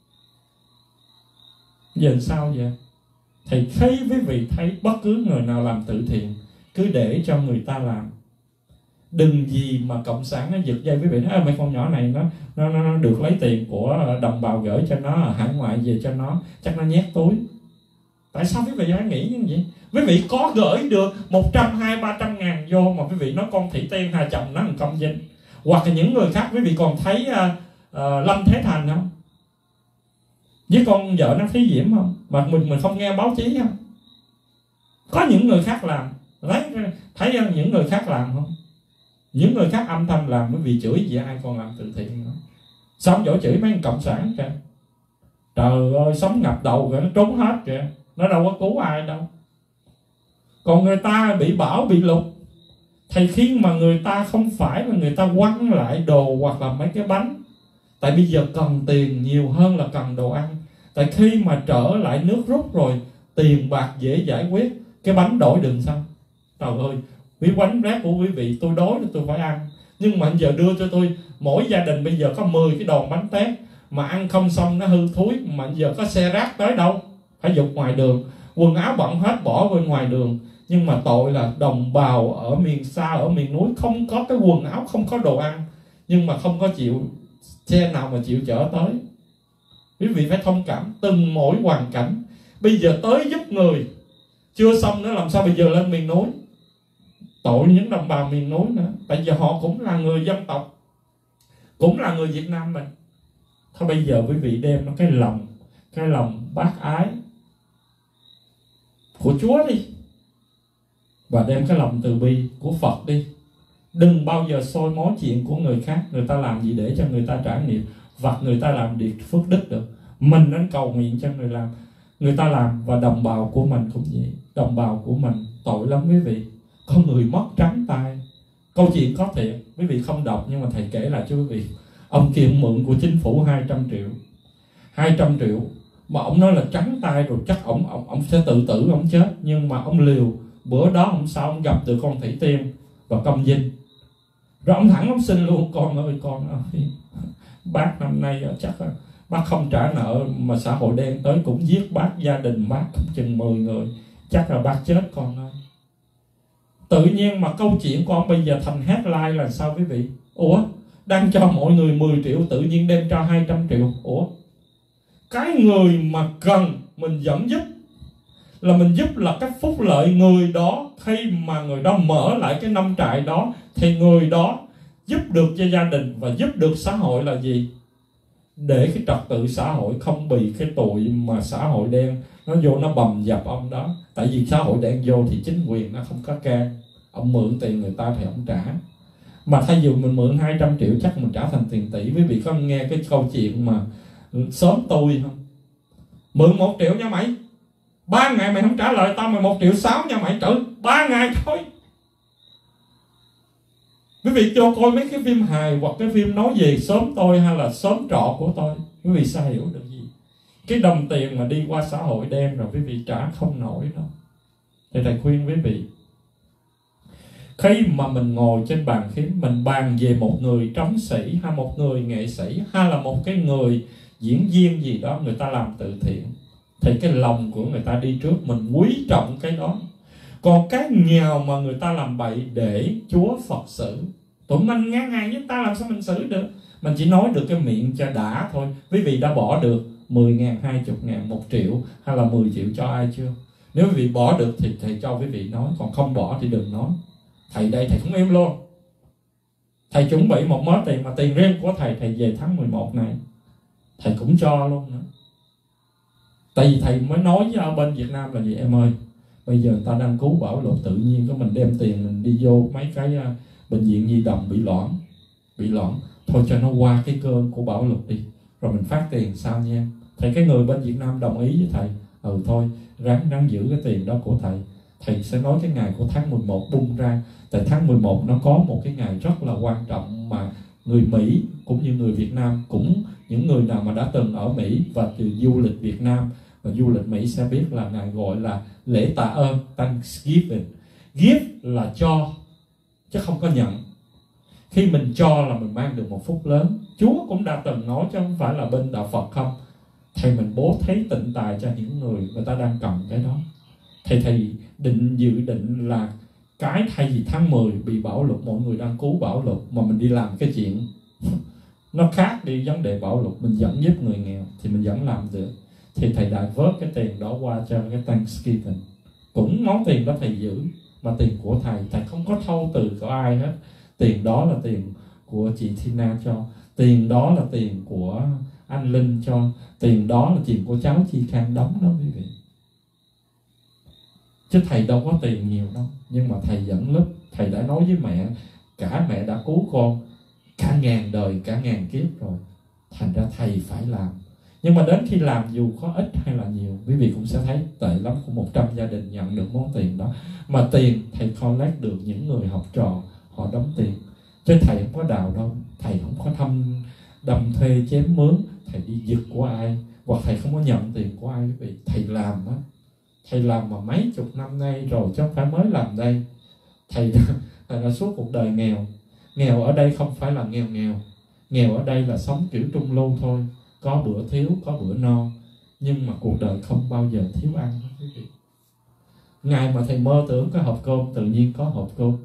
Giờ sao vậy? Thầy thấy quý vị thấy bất cứ người nào làm từ thiện cứ để cho người ta làm. Đừng gì mà cộng sản nó giật dây quý vị nói à, mấy con nhỏ này nó, nó nó được lấy tiền của đồng bào gửi cho nó ở hải ngoại về cho nó, chắc nó nhét túi. Tại sao quý vị phải nghĩ như vậy? Quý vị có gửi được một trăm, hai, ba trăm ngàn vô mà quý vị nói con Thị Tiên hay chồng nó làm công danh. Hoặc là những người khác quý vị còn thấy uh, uh, Lâm Thế Thành không? Với con vợ nó Thí Diễm không? Mà mình mình không nghe báo chí không? Có những người khác làm, thấy, thấy những người khác làm không? Những người khác âm thầm làm, quý vị chửi gì ai còn làm từ thiện nữa. Sống chỗ chửi mấy cộng sản kìa. Trời ơi, sống ngập đầu kìa, nó trốn hết kìa. Nó đâu có cứu ai đâu. Còn người ta bị bão, bị lụt, thì khi mà người ta không phải là người ta quăng lại đồ hoặc là mấy cái bánh. Tại bây giờ cần tiền nhiều hơn là cần đồ ăn. Tại khi mà trở lại nước rút rồi, tiền bạc dễ giải quyết, cái bánh đổi đừng sao. Trời ơi, cái bánh rác của quý vị tôi đói tôi phải ăn. Nhưng mà giờ đưa cho tôi, mỗi gia đình bây giờ có mười cái đòn bánh tét, mà ăn không xong nó hư thúi. Mà giờ có xe rác tới đâu, phải dục ngoài đường, quần áo bận hết bỏ bên ngoài đường. Nhưng mà tội là đồng bào ở miền xa, ở miền núi không có cái quần áo, không có đồ ăn, nhưng mà không có chịu xe nào mà chịu chở tới. Quý vị phải thông cảm từng mỗi hoàn cảnh. Bây giờ tới giúp người chưa xong nữa, làm sao bây giờ lên miền núi? Tội những đồng bào miền núi nữa. Tại giờ họ cũng là người dân tộc, cũng là người Việt Nam mình. Thôi bây giờ quý vị đem nó cái lòng, cái lòng bác ái của Chúa đi, và đem cái lòng từ bi của Phật đi. Đừng bao giờ soi mói chuyện của người khác. Người ta làm gì để cho người ta trả nghiệp, và người ta làm việc phước đức được. Mình nên cầu nguyện cho người làm, người ta làm. Và đồng bào của mình cũng vậy. Đồng bào của mình tội lắm quý vị. Có người mất trắng tay. Câu chuyện có thiệt, quý vị không đọc nhưng mà thầy kể lại cho quý vị. Ông kia mượn của chính phủ hai trăm triệu. hai trăm triệu mà ông nói là trắng tay rồi chắc ông, ông, ông sẽ tự tử, ông chết. Nhưng mà ông liều. Bữa đó ông sao ông gặp được con Thủy Tiên và công Vinh. Rồi ông thẳng ông xin luôn: con ơi con ơi, bác năm nay chắc bác không trả nợ, mà xã hội đen tới cũng giết bác, gia đình bác chừng mười người, chắc là bác chết con ơi. Tự nhiên mà câu chuyện của ông bây giờ thành headline là sao quý vị? Ủa, đang cho mọi người mười triệu tự nhiên đem cho hai trăm triệu. Ủa, cái người mà cần mình vẫn giúp, là mình giúp là cái phúc lợi người đó. Khi mà người đó mở lại cái nông trại đó thì người đó giúp được cho gia đình và giúp được xã hội là gì? Để cái trật tự xã hội không bị cái tội mà xã hội đen nó vô nó bầm dập ông đó. Tại vì xã hội đen vô thì chính quyền nó không có can. Ông mượn tiền người ta thì ông trả. Mà thay dù mình mượn hai trăm triệu chắc mình trả thành tiền tỷ. Quý vị có nghe cái câu chuyện mà xóm tôi không? Mượn một triệu nha mày, ba ngày mày không trả lời tao mày một triệu sáu nha mày. Trời, ba ngày thôi. Quý vị cho coi mấy cái phim hài hoặc cái phim nói về xóm tôi hay là xóm trọ của tôi, quý vị sẽ hiểu được gì. Cái đồng tiền mà đi qua xã hội đen rồi quý vị trả không nổi đâu. Thì thầy khuyên quý vị, Khi mà mình ngồi trên bàn phím, mình bàn về một người trống sĩ, hay một người nghệ sĩ, hay là một cái người diễn viên gì đó, người ta làm từ thiện, thì cái lòng của người ta đi trước, mình quý trọng cái đó. Còn cái nghèo mà người ta làm bậy để Chúa Phật xử, tụi mình ngang hàng với ta làm sao mình xử được? Mình chỉ nói được cái miệng cho đã thôi. Quý vị đã bỏ được mười ngàn, hai mươi ngàn, một triệu hay là mười triệu cho ai chưa? Nếu quý vị bỏ được thì thầy cho quý vị nói, còn không bỏ thì đừng nói. Thầy đây thầy cũng im luôn. Thầy chuẩn bị một mớ tiền, mà tiền riêng của thầy, thầy về tháng mười một này thầy cũng cho luôn nữa. Tại vì thầy mới nói với ở bên Việt Nam là gì, em ơi, bây giờ ta đang cứu Bảo Lục, tự nhiên có mình đem tiền mình đi vô mấy cái uh, bệnh viện nhi đồng bị loãng, bị loãng, thôi cho nó qua cái cơn của Bảo Lục đi, rồi mình phát tiền sau nha. Thì cái người bên Việt Nam đồng ý với thầy, ừ thôi ráng ráng giữ cái tiền đó của thầy. Thầy sẽ nói cái ngày của tháng mười một bung ra. Tại tháng mười một nó có một cái ngày rất là quan trọng mà người Mỹ cũng như người Việt Nam, cũng những người nào mà đã từng ở Mỹ và từ du lịch Việt Nam và du lịch Mỹ sẽ biết là ngày gọi là lễ tạ ơn, Thanksgiving. Give là cho chứ không có nhận. Khi mình cho là mình mang được một phúc lớn. Chúa cũng đã từng nói, chứ không phải là bên đạo Phật không, thầy mình bố thí tịnh tài cho những người người ta đang cần cái đó. Thầy thầy định dự định là cái thay vì tháng mười bị bão lụt, mọi người đang cứu bão lụt, mà mình đi làm cái chuyện nó khác đi vấn đề bão lụt, mình vẫn giúp người nghèo thì mình vẫn làm được. Thì thầy đã vớt cái tiền đó qua cho cái Thanksgiving. Cũng món tiền đó thầy giữ, mà tiền của thầy, thầy không có thâu từ của ai hết. Tiền đó là tiền của chị Tina cho, tiền đó là tiền của anh Linh cho, tiền đó là tiền của cháu Chi Khang đóng đó quý vị. Chứ thầy đâu có tiền nhiều đâu. Nhưng mà thầy vẫn lớp. Thầy đã nói với mẹ, cả mẹ đã cứu con cả ngàn đời, cả ngàn kiếp rồi, thành ra thầy phải làm. Nhưng mà đến khi làm dù có ít hay là nhiều, quý vị cũng sẽ thấy tệ lắm của một trăm gia đình nhận được món tiền đó. Mà tiền thầy collect được những người học trò họ đóng tiền, chứ thầy không có đào đâu. Thầy không có thăm đâm thuê chém mướn, thầy đi giật của ai, hoặc thầy không có nhận tiền của ai quý vị. Thầy làm á, thầy làm mà mấy chục năm nay rồi chứ không phải mới làm đây. Thầy đã, thầy đã suốt cuộc đời nghèo. Nghèo ở đây không phải là nghèo nghèo, nghèo ở đây là sống kiểu trung lưu thôi, có bữa thiếu, có bữa no, nhưng mà cuộc đời không bao giờ thiếu ăn quý vị. Ngày mà thầy mơ tưởng có hộp cơm, tự nhiên có hộp cơm.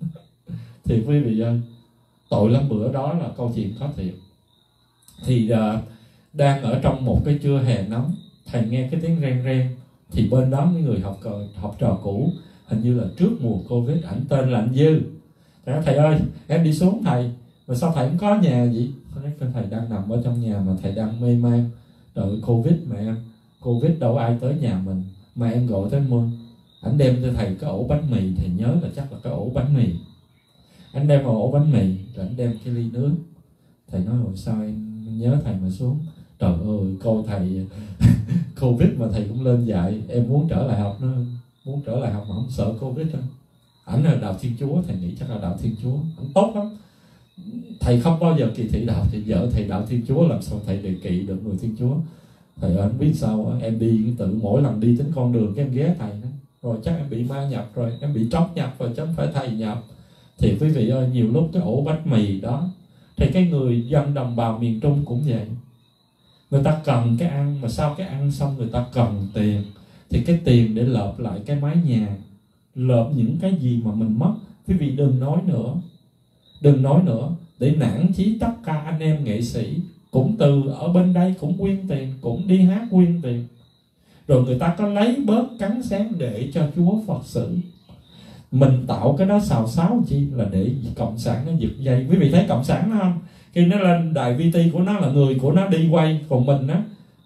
Thì quý vị ơi, tội lắm. Bữa đó là câu chuyện có thiệt. Thì uh, đang ở trong một cái trưa hè nóng, thầy nghe cái tiếng ren ren. Thì bên đó mấy người học cờ, học trò cũ, hình như là trước mùa Covid, ảnh tên là anh Dư. Thầy, thầy ơi, em đi xuống thầy. Mà sao thầy không có nhà vậy? Thầy đang nằm ở trong nhà mà thầy đang mê man đợi Covid mà em. Covid đâu ai tới nhà mình mà em gọi tới mưa. Ảnh đem cho thầy cái ổ bánh mì, thầy nhớ là chắc là cái ổ bánh mì. Anh đem vào ổ bánh mì, rồi anh đem cái ly nước. Thầy nói rồi sao em nhớ thầy mà xuống. Trời ơi, câu thầy Covid mà thầy cũng lên dạy. Em muốn trở lại học nữa, muốn trở lại học mà không sợ Covid đâu. Ảnh là đạo Thiên Chúa, thầy nghĩ chắc là đạo Thiên Chúa, ảnh tốt lắm. Thầy không bao giờ kỳ thị đạo thì vợ thầy đạo Thiên Chúa, làm sao thầy đề kỵ được người Thiên Chúa. Thầy ơi, anh biết sao em đi tự mỗi lần đi đến con đường cái em ghé thầy đó. Rồi chắc em bị ma nhập rồi, em bị tróc nhập rồi chứ không phải thầy nhập. Thì quý vị ơi, nhiều lúc cái ổ bánh mì đó, thì cái người dân đồng bào miền Trung cũng vậy. Người ta cần cái ăn, mà sau cái ăn xong người ta cần tiền. Thì cái tiền để lợp lại cái mái nhà, lợp những cái gì mà mình mất. Quý vị đừng nói nữa, đừng nói nữa. Để nản chí tất cả anh em nghệ sĩ cũng từ ở bên đây cũng quyên tiền, cũng đi hát quyên tiền. Rồi người ta có lấy bớt cắn xén để cho Chúa Phật xử. Mình tạo cái đó xào xáo chi là để cộng sản nó giật dây. Quý vị thấy cộng sản nó không? Khi nó lên đài vê tê của nó là người của nó đi quay, còn mình á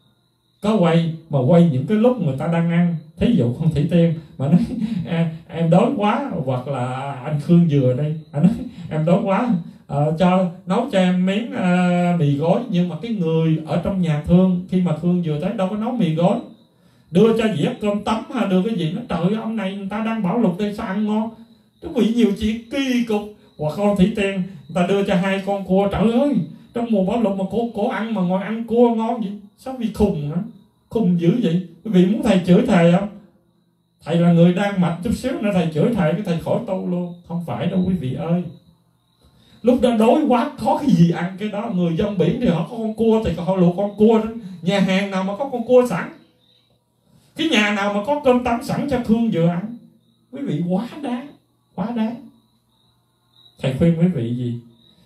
có quay mà quay những cái lúc người ta đang ăn. Thí dụ con Thủy Tiên mà nói à, em đói quá, hoặc là anh Khương Dừa đây, anh nói em đói quá, à, cho nấu cho em miếng à, mì gói. Nhưng mà cái người ở trong nhà thương, khi mà Khương Dừa tới đâu có nấu mì gói, đưa cho dĩa cơm tấm hay đưa cái gì, nó trời ơi, ông này người ta đang bảo lục đây sao ăn ngon. Nó bị nhiều chuyện kỳ cục. Hoặc con Thủy Tiên người ta đưa cho hai con cua, trời ơi trong mùa bão lụt mà cô cô ăn mà ngồi ăn cua ngon vậy, sao vì khùng hả? Khùng dữ vậy. Quý vị muốn thầy chửi thầy không? Thầy là người đang mạch chút xíu nữa thầy chửi thầy, cái thầy khỏi tu luôn. Không phải đâu quý vị ơi. Lúc đó đói quá, có cái gì ăn cái đó. Người dân biển thì họ có con cua thì họ luộc con cua đó. Nhà hàng nào mà có con cua sẵn, cái nhà nào mà có cơm tấm sẵn cho Thương vừa ăn. Quý vị quá đáng, quá đáng. Thầy khuyên quý vị gì?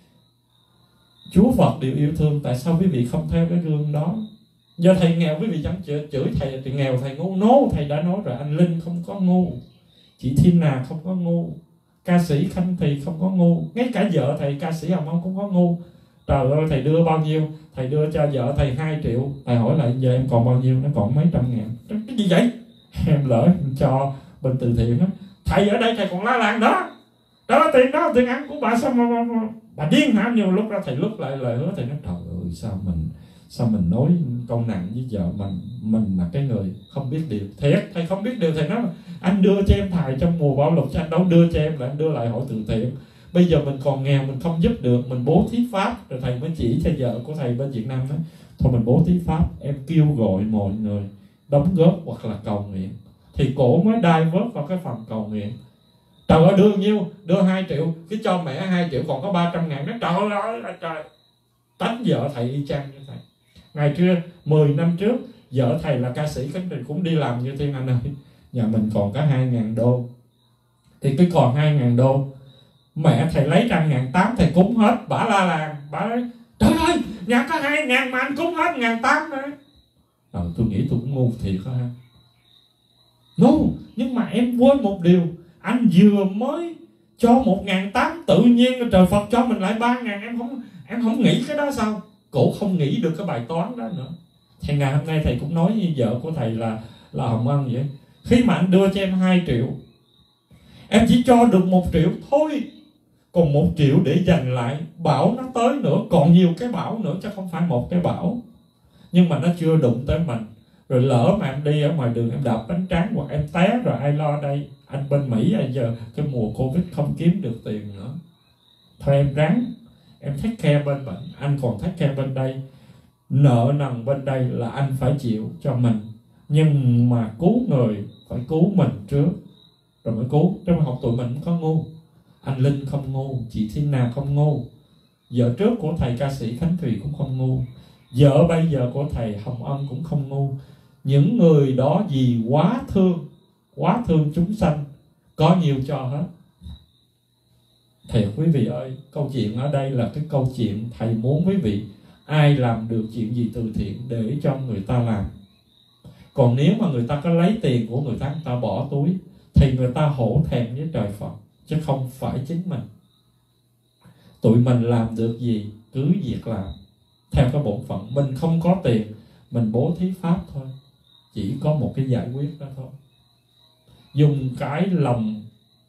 Chúa Phật đều yêu thương, tại sao quý vị không theo cái gương đó? Do thầy nghèo quý vị chẳng chửi, chửi thầy thì nghèo thầy ngu. Nô, thầy đã nói rồi, anh Linh không có ngu, chị Thiên Nà không có ngu, ca sĩ Khanh Thì không có ngu, ngay cả vợ thầy ca sĩ Hồng Ân cũng có ngu. Trời ơi, thầy đưa bao nhiêu? Thầy đưa cho vợ thầy hai triệu. Thầy hỏi lại giờ em còn bao nhiêu? Nó còn mấy trăm ngàn. Cái gì vậy? Em lỡ em cho bên từ thiện á. Thầy ở đây thầy còn la làng đó. Đó là tiền, đó là tiền ăn của bà. Sao mà, mà, mà bà điên hả? Nhiều lúc ra thầy lúc lại lời hứa, thầy nói trời ơi, sao mình sao mình nói câu nặng với vợ mình. Mình là cái người không biết điều. Thiệt, thầy không biết điều. Thầy nói anh đưa cho em thầy trong mùa bão lụt, cho anh đâu đưa cho em là anh đưa lại hội từ thiện. Bây giờ mình còn nghèo, mình không giúp được, mình bố thí pháp. Rồi thầy mới chỉ cho vợ của thầy bên Việt Nam đó, thôi mình bố thí pháp, em kêu gọi mọi người đóng góp hoặc là cầu nguyện. Thì cổ mới đai vớt vào cái phần cầu nguyện. Trời ơi, đưa nhiêu? Đưa hai triệu, cái cho mẹ hai triệu còn có ba trăm ngàn. Nó trời ơi là trời. Tánh vợ thầy y chang như thầy. Ngày trưa mười năm trước, vợ thầy là ca sĩ Khánh Trình cũng đi làm như Thiên Anh ơi. Nhà mình còn có hai ngàn đô. Thì cái còn hai ngàn đô, mẹ thầy lấy ra ngàn tám thầy cúng hết. Bả la làng, bả nói trời ơi, nhà có hai ngàn mà anh cúng hết ngàn tám nữa. Rồi tôi nghĩ tôi cũng ngu thiệt đó ha. No, nhưng mà em quên một điều. Anh vừa mới cho một ngàn tám, tự nhiên trời Phật cho mình lại ba ngàn. Em không em không nghĩ cái đó sao? Cổ không nghĩ được cái bài toán đó nữa. Thì ngày hôm nay thầy cũng nói với vợ của thầy là là Hồng Ân vậy. Khi mà anh đưa cho em hai triệu, em chỉ cho được một triệu thôi. Còn một triệu để dành lại bão nó tới nữa, còn nhiều cái bão nữa chứ không phải một cái bão. Nhưng mà nó chưa đụng tới mình. Rồi lỡ mà em đi ở ngoài đường em đạp bánh tráng hoặc em té rồi ai lo đây? Anh bên Mỹ bây giờ cái mùa Covid không kiếm được tiền nữa. Thôi em ráng, em take care bên bệnh, anh còn take care bên đây. Nợ nần bên đây là anh phải chịu cho mình. Nhưng mà cứu người phải cứu mình trước rồi mới cứu. Chứ mà học tụi mình không có ngu. Anh Linh không ngu, chị Thiên Nà không ngu, vợ trước của thầy ca sĩ Khánh Thùy cũng không ngu, vợ bây giờ của thầy Hồng Ân cũng không ngu. Những người đó vì quá thương, quá thương chúng sanh, có nhiều cho hết. Thiệt quý vị ơi, câu chuyện ở đây là cái câu chuyện thầy muốn quý vị ai làm được chuyện gì từ thiện để cho người ta làm. Còn nếu mà người ta có lấy tiền của người ta, người ta bỏ túi, thì người ta hổ thẹn với trời Phật, chứ không phải chính mình. Tụi mình làm được gì cứ việc làm theo cái bổn phận. Mình không có tiền, mình bố thí pháp thôi, chỉ có một cái giải quyết đó thôi. Dùng cái lòng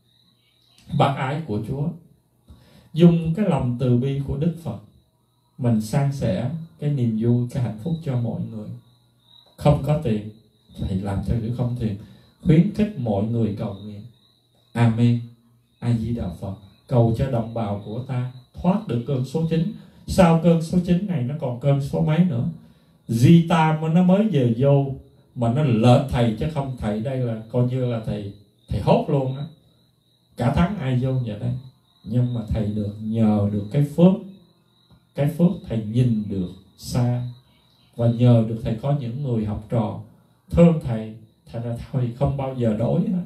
bác ái của Chúa, dùng cái lòng từ bi của Đức Phật, mình san sẻ cái niềm vui, cái hạnh phúc cho mọi người. Không có tiền thì làm theo điều không tiền, khuyến khích mọi người cầu nguyện. Amen. A Di Đà Phật. Cầu cho đồng bào của ta thoát được cơn số chín. Sau cơn số chín này nó còn cơn số mấy nữa. Zita mà nó mới giờ vô mà nó lệch thầy, chứ không thầy đây là coi như là thầy thầy hốt luôn á. Cả tháng ai vô vậy đây. Nhưng mà thầy được nhờ được cái phước. Cái phước thầy nhìn được xa, và nhờ được thầy có những người học trò thương thầy, thầy là thầy không bao giờ đói hết.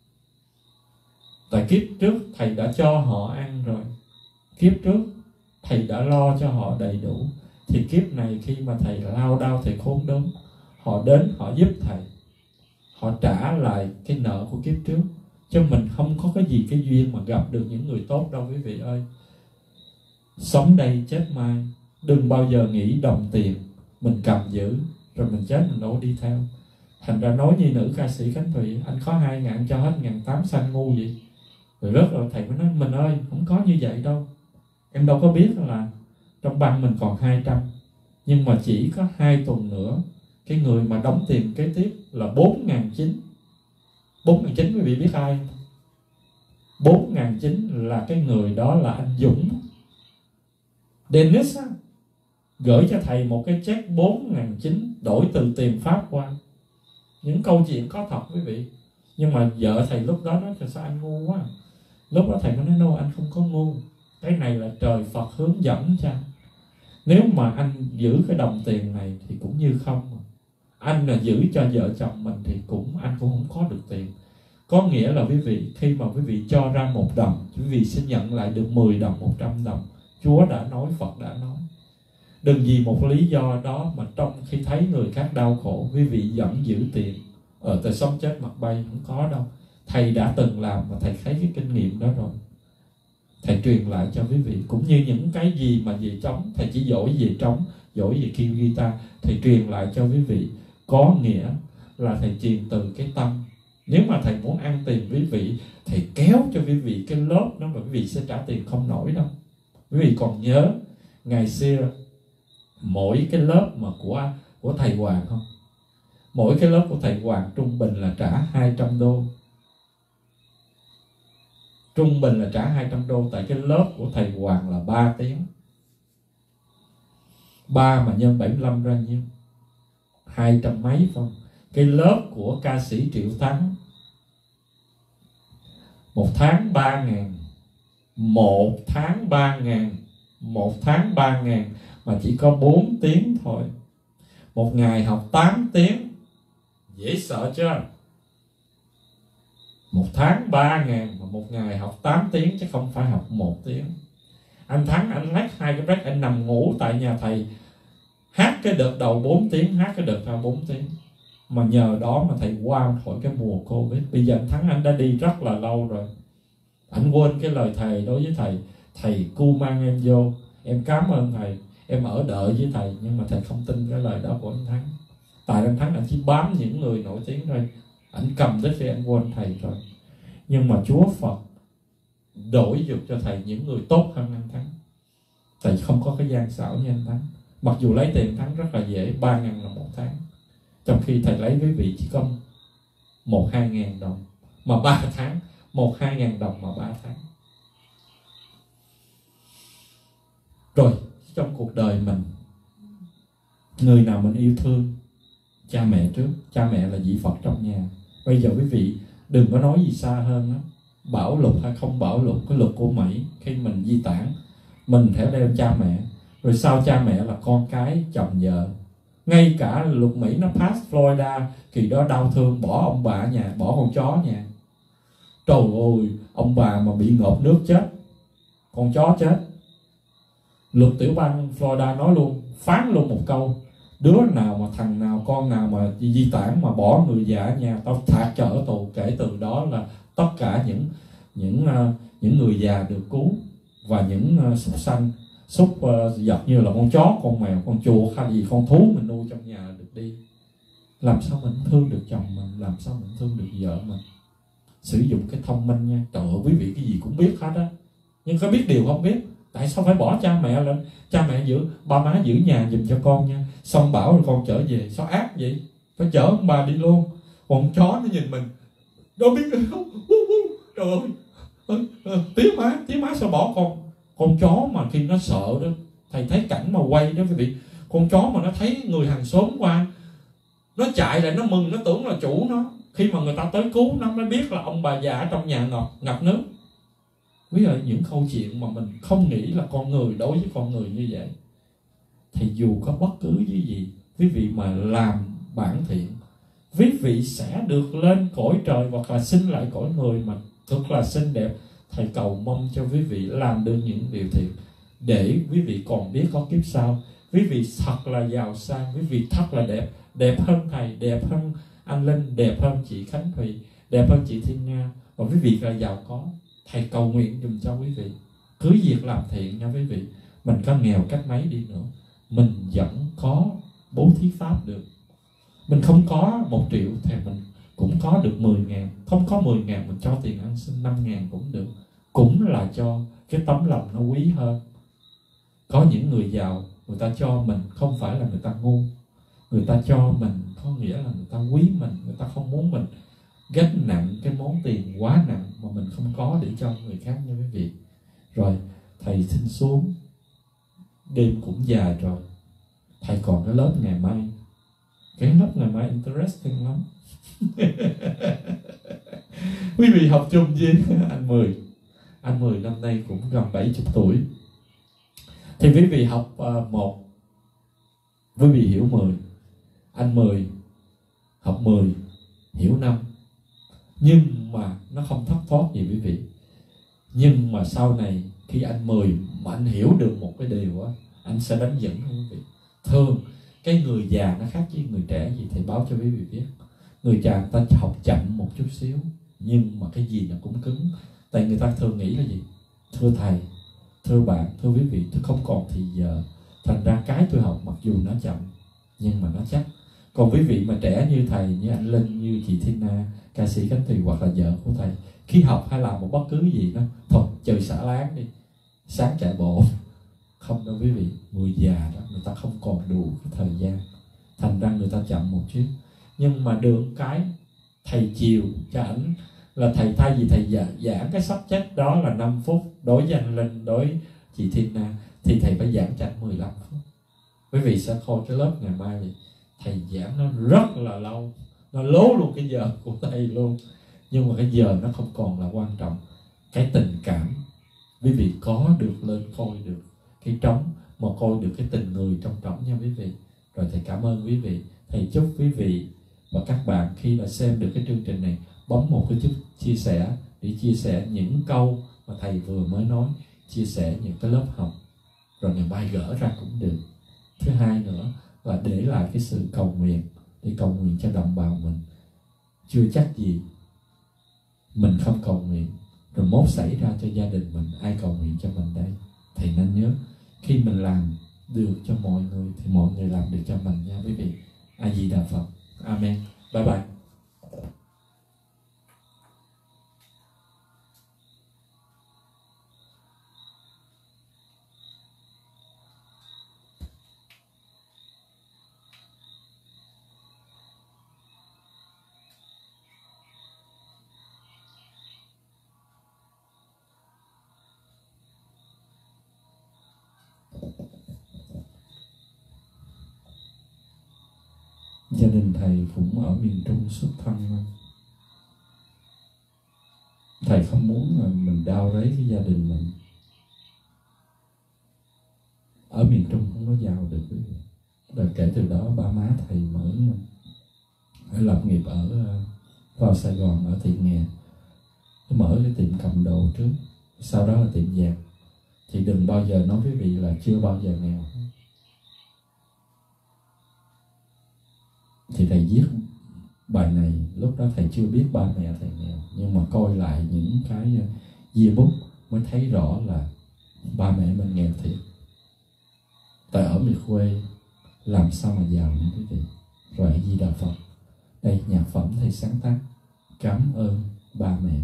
Tại kiếp trước thầy đã cho họ ăn rồi, kiếp trước thầy đã lo cho họ đầy đủ, thì kiếp này khi mà thầy lao đao, thầy khốn đốn, họ đến họ giúp thầy, họ trả lại cái nợ của kiếp trước. Chứ mình không có cái gì cái duyên mà gặp được những người tốt đâu quý vị ơi. Sống đây chết mai, đừng bao giờ nghĩ đồng tiền mình cầm giữ rồi mình chết mình đâu đi theo. Thành ra nói như nữ ca sĩ Khánh Thùy, anh có hai ngàn cho hết ngàn tám xanh ngu vậy. Rồi rất rồi thầy mới nói mình ơi, không có như vậy đâu. Em đâu có biết là trong băng mình còn hai trăm, nhưng mà chỉ có hai tuần nữa cái người mà đóng tiền kế tiếp là bốn ngàn chín. bốn ngàn chín quý vị biết ai không? bốn ngàn chín là cái người đó là anh Dũng Dennis á, gửi cho thầy một cái check bốn ngàn chín đổi từ tiền Pháp qua. Những câu chuyện có thật quý vị. Nhưng mà vợ thầy lúc đó nói: sao anh ngu quá. Lúc đó thầy mới nói: no, anh không có ngu, cái này là trời Phật hướng dẫn cho anh. Nếu mà anh giữ cái đồng tiền này thì cũng như không. Anh là giữ cho vợ chồng mình thì cũng anh cũng không có được tiền. Có nghĩa là quý vị, khi mà quý vị cho ra một đồng, quý vị sẽ nhận lại được mười đồng, một trăm đồng. Chúa đã nói, Phật đã nói. Đừng vì một lý do đó mà trong khi thấy người khác đau khổ, quý vị vẫn giữ tiền. Ở tại sống chết mặt bay, không có đâu. Thầy đã từng làm và thầy thấy cái kinh nghiệm đó rồi. Thầy truyền lại cho quý vị. Cũng như những cái gì mà về trống, thầy chỉ giỏi về trống, giỏi về kêu guitar, thầy truyền lại cho quý vị. Có nghĩa là thầy truyền từ cái tâm. Nếu mà thầy muốn ăn tiền quý vị, thầy kéo cho quý vị cái lớp đó mà quý vị sẽ trả tiền không nổi đâu. Quý vị còn nhớ ngày xưa mỗi cái lớp mà của của thầy Hoàng không? Mỗi cái lớp của thầy Hoàng trung bình là trả hai trăm đô. Trung bình là trả hai trăm đô. Tại cái lớp của thầy Hoàng là ba tiếng. ba mà nhân bảy mươi lăm ra nhiêu? Hai trăm mấy không? Cái lớp của ca sĩ Triệu Thắng một tháng ba ngàn. Một tháng ba ngàn. Một tháng ba ngàn mà chỉ có bốn tiếng thôi. Một ngày học tám tiếng. Dễ sợ chưa? Một tháng ba ngàn mà một ngày học tám tiếng chứ không phải học một tiếng. Anh Thắng anh lách hai cái break, anh nằm ngủ tại nhà thầy. Hát cái đợt đầu bốn tiếng, hát cái đợt sau bốn tiếng. Mà nhờ đó mà thầy qua khỏi cái mùa Covid. Bây giờ anh Thắng anh đã đi rất là lâu rồi. Anh quên cái lời thầy đối với thầy. Thầy cu mang em vô, em cảm ơn thầy, em ở đợi với thầy. Nhưng mà thầy không tin cái lời đó của anh Thắng. Tại anh Thắng anh chỉ bám những người nổi tiếng thôi. Anh cầm tới khi anh quên thầy rồi. Nhưng mà Chúa Phật đổi dục cho thầy những người tốt hơn anh Thắng. Thầy không có cái gian xảo như anh Thắng. Mặc dù lấy tiền Thắng rất là dễ, ba ngàn là một tháng. Trong khi thầy lấy quý vị chỉ có một hai ngàn đồng mà ba tháng. Một hai ngàn đồng mà ba tháng. Rồi trong cuộc đời mình, người nào mình yêu thương, cha mẹ trước. Cha mẹ là vị Phật trong nhà. Bây giờ quý vị đừng có nói gì xa hơn đó. Bảo lục hay không bảo lục, cái luật của Mỹ khi mình di tản, mình phải đem cha mẹ. Rồi sau cha mẹ là con cái, chồng vợ. Ngay cả luật Mỹ nó pass Florida, kỳ đó đau thương bỏ ông bà ở nhà, bỏ con chó nhà. Trời ơi, ông bà mà bị ngộp nước chết, con chó chết. Luật tiểu bang Florida nói luôn, phán luôn một câu: đứa nào mà thằng nào, con nào mà di tản mà bỏ người già ở nhà, tao phạt cho ở tù. Kể từ đó là tất cả những những uh, những người già được cứu, và những uh, súc sanh, súc uh, vật như là con chó, con mèo, con chuột hay gì, con thú mình nuôi trong nhà được đi. Làm sao mình thương được chồng mình, làm sao mình thương được vợ mình? Sử dụng cái thông minh nha. Trời ơi, quý vị cái gì cũng biết hết á, nhưng có biết điều không biết. Tại sao phải bỏ cha mẹ lên? Cha mẹ giữ, ba má giữ nhà giùm cho con nha. Xong bảo rồi con trở về, sao ác vậy? Phải chở ông bà đi luôn. Còn chó nó nhìn mình, đâu biết không? Trời ơi, tía má, tía má sao bỏ con? Con chó mà khi nó sợ đó, thầy thấy cảnh mà quay đó quý vị. Con chó mà nó thấy người hàng xóm qua, nó chạy lại, nó mừng, nó tưởng là chủ nó. Khi mà người ta tới cứu nó mới biết là ông bà già ở trong nhà ngập, ngập nước. Quý vị, những câu chuyện mà mình không nghĩ là con người đối với con người như vậy. Thì dù có bất cứ cái gì, quý vị mà làm bản thiện, quý vị sẽ được lên cõi trời hoặc là sinh lại cõi người mà thật là xinh đẹp. Thầy cầu mong cho quý vị làm được những điều thiện để quý vị còn biết có kiếp sau. Quý vị thật là giàu sang, quý vị thật là đẹp, đẹp hơn thầy, đẹp hơn anh Linh, đẹp hơn chị Khánh Thùy, đẹp hơn chị Thiên Nga, và quý vị là giàu có. Thầy cầu nguyện dùm cho quý vị. Cứ việc làm thiện nha quý vị. Mình có nghèo cách mấy đi nữa, mình vẫn có bố thí pháp được. Mình không có một triệu thì mình cũng có được mười ngàn. Không có mười ngàn mình cho tiền ăn xin năm ngàn cũng được. Cũng là cho cái tấm lòng nó quý hơn. Có những người giàu, người ta cho mình không phải là người ta ngu. Người ta cho mình có nghĩa là người ta quý mình. Người ta không muốn mình gánh nặng cái món tiền quá nặng mà mình không có để cho người khác nha quý vị. Rồi thầy xin xuống, đêm cũng dài rồi. Thầy còn cái lớp ngày mai. Cái lớp ngày mai interesting lắm. Quý vị học chung với anh Mười. Anh Mười năm nay cũng gần bảy mươi tuổi. Thì quý vị học uh, một, quý vị hiểu mười. Anh Mười học mười, hiểu năm. Nhưng mà nó không thất thoát gì quý vị. Nhưng mà sau này khi anh Mười mà anh hiểu được một cái điều á, anh sẽ đánh dẫn quý vị. Thường cái người già nó khác với người trẻ gì thầy báo cho quý vị biết. Người già người ta học chậm một chút xíu, nhưng mà cái gì nó cũng cứng. Tại người ta thường nghĩ là gì? Thưa thầy, thưa bạn, thưa quý vị, tôi không còn thì giờ, thành ra cái tôi học mặc dù nó chậm nhưng mà nó chắc. Còn quý vị mà trẻ như thầy, như anh Linh, như chị Thina, ca sĩ Cánh Tùy hoặc là vợ của thầy, khi học hay làm một bất cứ gì đó, thôi chơi xả láng đi, sáng chạy bộ. Không đâu quý vị, người già đó người ta không còn đủ cái thời gian, thành ra người ta chậm một chút. Nhưng mà được cái thầy chiều cho ảnh là thầy thay vì thầy giảng, giảng cái subject đó là năm phút đối với anh Linh, đối với chị Thina, thì thầy phải giảng cho anh mười lăm phút. Quý vị sẽ coi cái lớp ngày mai thì thầy giảng nó rất là lâu, nó lố luôn cái giờ của thầy luôn. Nhưng mà cái giờ nó không còn là quan trọng, cái tình cảm quý vị có được lên coi được cái trống, mà coi được cái tình người trong trống nha quý vị. Rồi thầy cảm ơn quý vị. Thầy chúc quý vị và các bạn khi mà xem được cái chương trình này bấm một cái chút chia sẻ để chia sẻ những câu mà thầy vừa mới nói, chia sẻ những cái lớp học, rồi ngày mai gỡ ra cũng được. Thứ hai nữa là để lại cái sự cầu nguyện, để cầu nguyện cho đồng bào mình. Chưa chắc gì mình không cầu nguyện rồi mốt xảy ra cho gia đình mình, ai cầu nguyện cho mình đây? Thầy nên nhớ, khi mình làm được cho mọi người thì mọi người làm được cho mình nha quý vị. A Di Đà Phật. Amen. Bye bye. Gia đình thầy cũng ở miền Trung xuất thân. Thầy không muốn mình đau rấy cái gia đình mình. Ở miền Trung không có giàu được. Rồi kể từ đó ba má thầy mới phải lập nghiệp ở vào Sài Gòn, ở Thị Nghè, mở cái tiệm cầm đồ trước, sau đó là tiệm vàng. Thì đừng bao giờ nói quý vị là chưa bao giờ nghèo. Thì thầy viết bài này lúc đó thầy chưa biết ba mẹ thầy nghèo, nhưng mà coi lại những cái yearbook mới thấy rõ là ba mẹ mình nghèo thiệt. Tại ở miền quê làm sao mà giàu nữa quý vị. Rồi A Di Đà Phật. Đây nhạc phẩm thầy sáng tác, cảm ơn ba mẹ.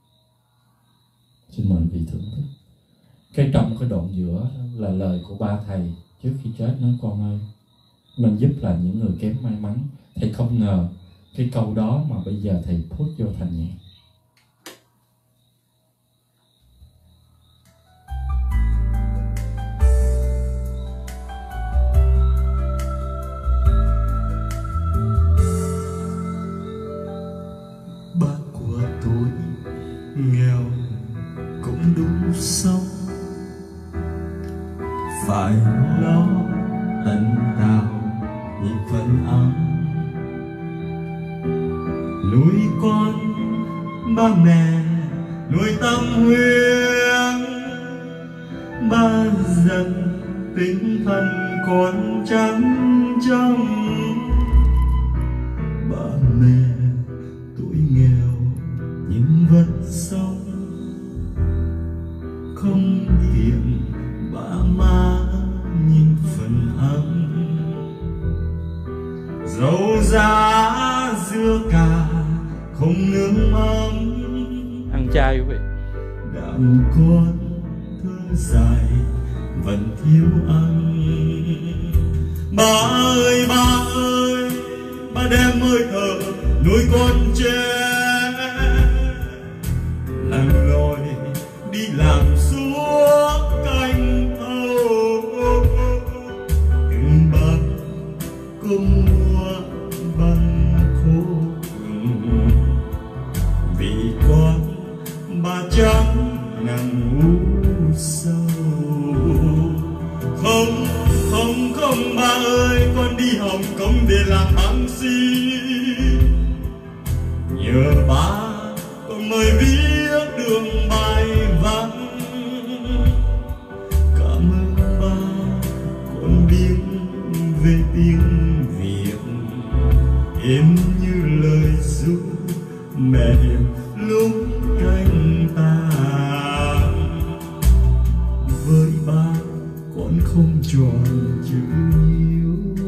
Xin mời vị thưởng thức. Cái trong cái đoạn giữa là lời của ba thầy trước khi chết nói: con ơi, mình giúp là những người kém may mắn. Thầy không ngờ cái câu đó mà bây giờ thầy put vô thành nhạc. Ba của tôi nghèo cũng đủ sống, phải lo tận tạo những phần ấm nuôi con, ba mẹ nuôi tâm huyết, ba dần tinh thần con trắng trong. Ba mẹ tuổi nghèo nhưng vẫn sống, không tiền ba má nhưng phần ấm. Dầu giá dưa cà không nướng mắm, Ăn chay quý vị. đạm con thơ dài vẫn thiếu ăn. Ba ơi ba ơi, ba đem hơi thở nuôi con trẻ, lặn lội đi làm suốt canh âu. Từng bát cơm mua bằng khô, vì không không ba ơi, con đi Hồng Kông để làm bác sĩ. Nhờ ba con mới viết đường bài văn. Cảm ơn ba con biết về tiếng Việt, em như lời ru mẹ hiền lúc cánh ta. Với ba con không tròn chữ hiếu,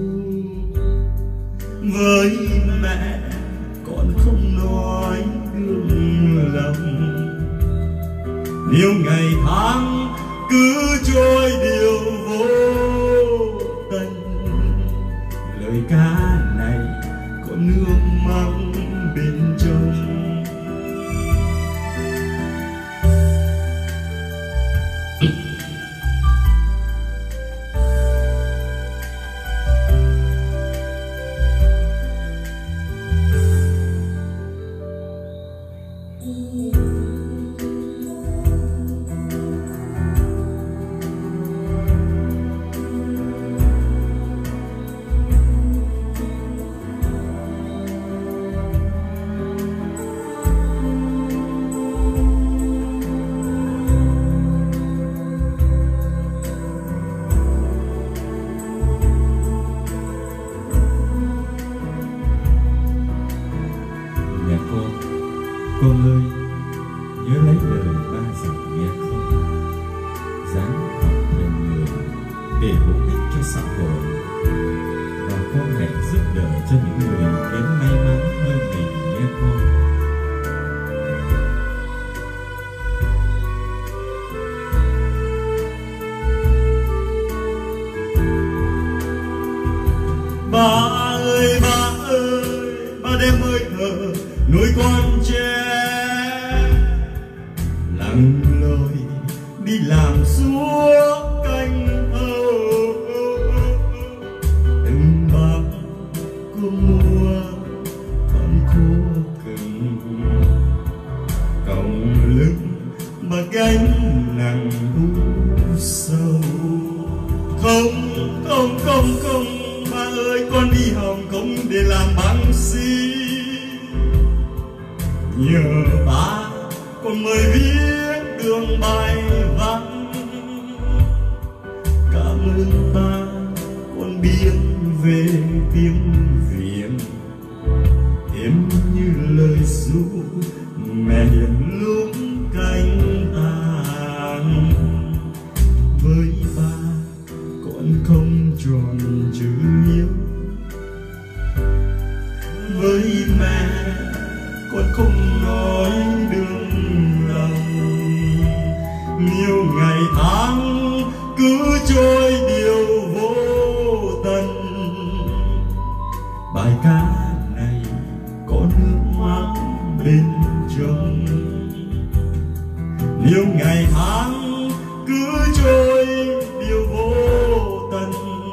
với mẹ con không nói gương lòng. Nếu ngày tháng cứ trôi điều vô tận, lời ca này có nước mắt bên trong. Con ơi, nhớ lấy lời ba dặn nghe không? Dáng học thành người để hữu ích cho xã hội, và con hãy giúp đỡ cho những người kém may mắn hơn mình nghe con. Ba ơi, ba ơi, ba đem hơi thở nuôi con trẻ, lặng lội đi làm suốt canh âu. Từng bát có mua con khô cừng, còng lưng mà gánh nặng u sâu. Không không không không ba ơi, con đi Hồng Kông để làm bác sĩ. Nhờ ba con mới viết đường bài văn. Cảm ơn ba con biết về tiếng Việt, em như lời ru mẹ hiền lúc cánh tàn. Với ba con không tròn chữ hiếu, với mẹ con không nói đường lòng. Nhiều ngày tháng cứ trôi điều vô tận, bài ca này có nước mắt bên trong. Nhiều ngày tháng cứ trôi điều vô tận,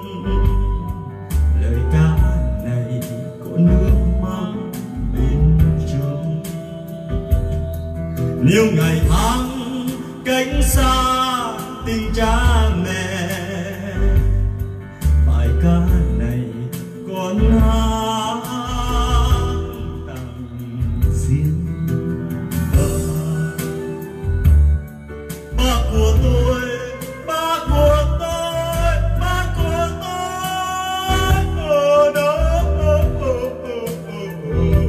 lời ca này có nước mắt bên trong. Nhiều ngày tháng cách xa tình cha mẹ, bài ca này còn hát tặng riêng ba. Ba của tôi, ba của tôi, ba của tôi ở đó. Ba của tôi.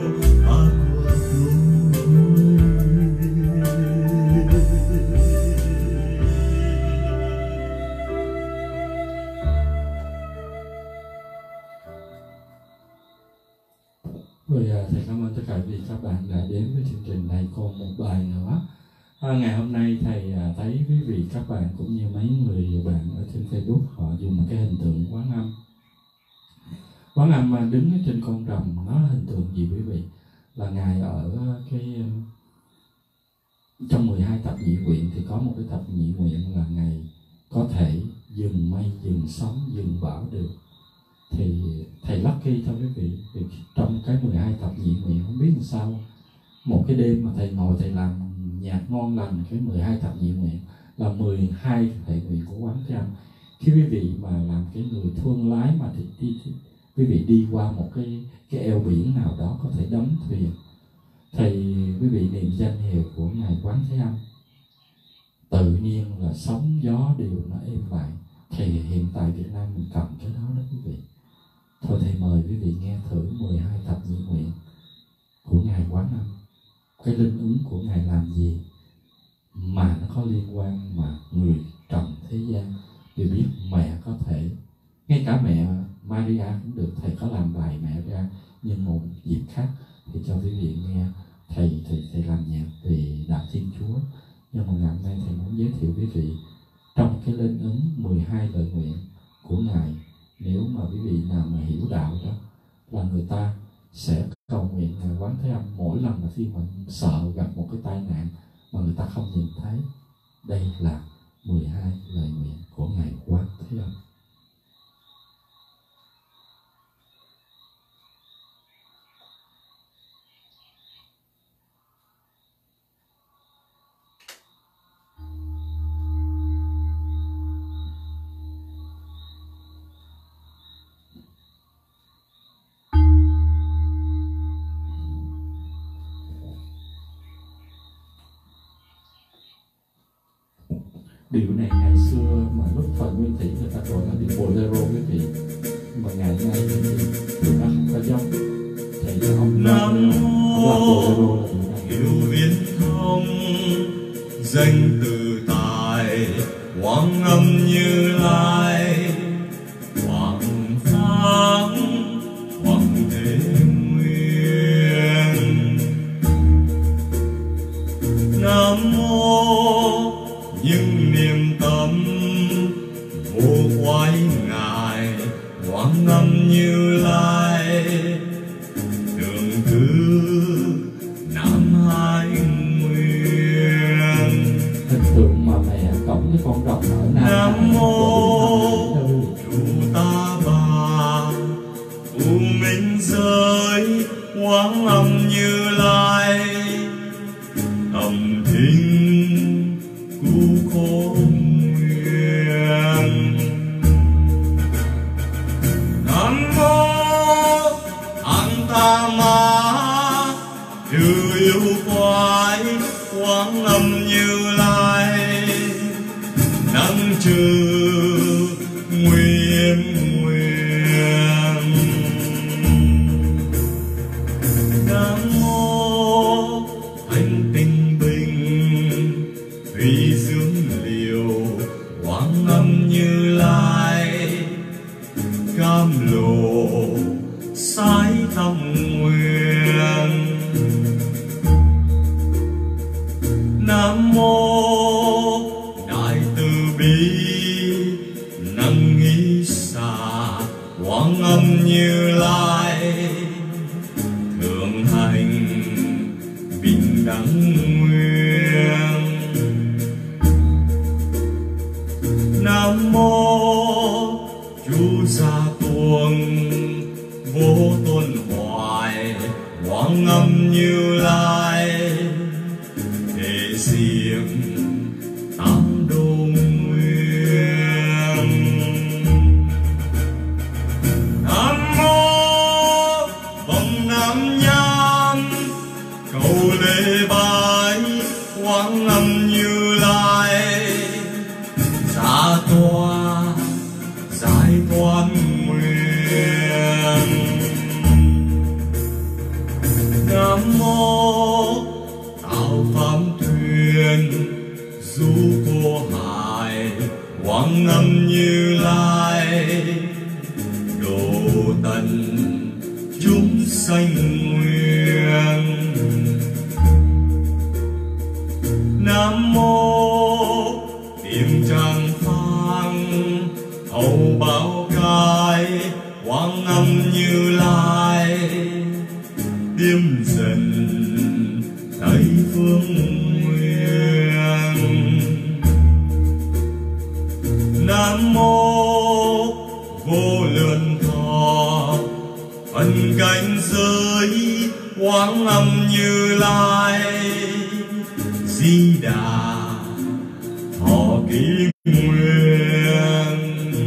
Rồi à, thầy cảm ơn tất cả quý vị các bạn đã đến với chương trình này. Còn một bài nữa. À, ngày hôm nay thầy à, thấy quý vị các bạn cũng như mấy người bạn ở trên Facebook họ dùng một cái hình tượng quán âm. Quán âm mà đứng ở trên con rồng, nó là hình tượng gì quý vị? Là ngài ở cái trong mười hai tập nhị nguyện thì có một cái tập nhị nguyện là ngài có thể dừng mây, dừng sóng, dừng bão được. Thì thầy lucky thôi quý vị, vì trong cái mười hai tập nhị nguyện không biết làm sao một cái đêm mà thầy ngồi thầy làm nhạc ngon lành cái mười hai tập nhị nguyện là mười hai thệ nguyện của Quán Thế Âm, Khi quý vị mà làm cái người thương lái mà thì đi, thì quý vị đi qua một cái cái eo biển nào đó có thể đắm thuyền, thì quý vị niệm danh hiệu của Ngài Quán Thế Âm, tự nhiên là sóng gió đều nó êm lại. Thì hiện tại Việt Nam mình cần cái đó đó quý vị. Thôi thầy mời quý vị nghe thử mười hai thập nhị nguyện của Ngài Quán Âm. Cái linh ứng của Ngài làm gì mà nó có liên quan mà người trần thế gian đều biết. Mẹ có thể, ngay cả mẹ Maria cũng được, thầy có làm bài mẹ ra, nhưng một dịp khác thì cho quý vị nghe. Thầy thầy thầy làm nhạc về Đạo Thiên Chúa, nhưng mà ngày hôm nay thầy muốn giới thiệu quý vị trong cái linh ứng mười hai lời nguyện của Ngài. Nếu mà quý vị nào mà hiểu đạo đó, là người ta sẽ cầu nguyện Ngài Quán Thế Âm mỗi lần mà khi mà sợ gặp một cái tai nạn mà người ta không nhìn thấy. Đây là mười hai lời nguyện của Ngài Quán Thế Âm. Điệu này ngày xưa mà lúc thời Nguyên Thủy người ta gọi là điệu bolero quý vị, mà ngày nay thì nó không có giống. Thầy cho ông Nam mô Hiểu Viễn Thông, danh từ tài Quang Âm Như Lai, Hoàng Pháp Hoàng Thế Nguyên. Nam mô những niềm tâm vô quái Ngài Quang Âm Như Lai, đường thứ Nam Hải Nguyên. hình tượng mà mẹ cộng với con rồng ở Nam. Nam mô Chủ Ta Bà U Minh Giới Quang Âm Như Lai, âm thính cứu khổ nguyện. Nam mô An Ta Ma Trừ yêu quái Quang Âm Như Lai, năng trừ nguy nguyện. Nam mô Thanh Tinh Bình Thủy Dương Liều Quang Âm Như Lai, cam lộ sái tâm nguyện. Nam mô Đại Từ Bi năng nghĩ xả Quang Âm Như Lai, thượng hành bình đẳng nguyên. Nam mô Chú Gia Tuồng vô tôn hoài Quang Âm Như Lai, để diệm tám đô nguyên. Nam mô Vọng Nam Nham cầu lễ bái Quang Âm Như Lai, xa toa giải thoát nguyện. Nam mô Tạo Pháp Thuyền du cô hải Quang Âm Như Lai, độ tận chúng sanh nguyện. Nam mô Tiềm Tràng Phang hậu bảo cai Quang Âm Như Lai, tiêm dần Tây Phương Nguyên. Nam mô Vô Lượng Thọ phân cảnh giới Quang Âm Như Lai, Di Đà thọ kỷ nguyện.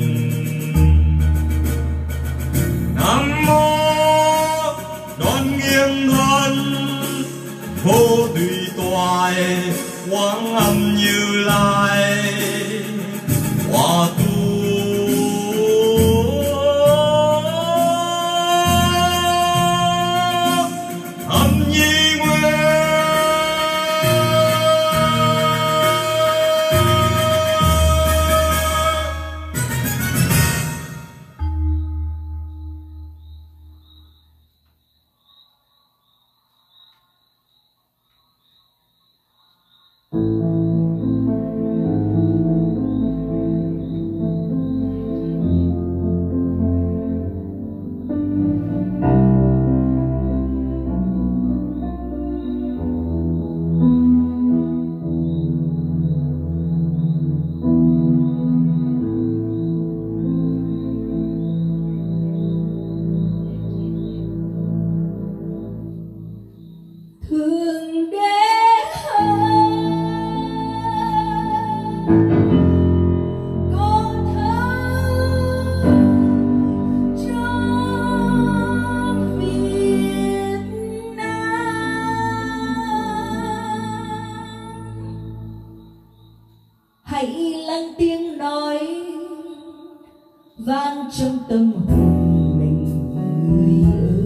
vang trong tâm hồn mình người ơi.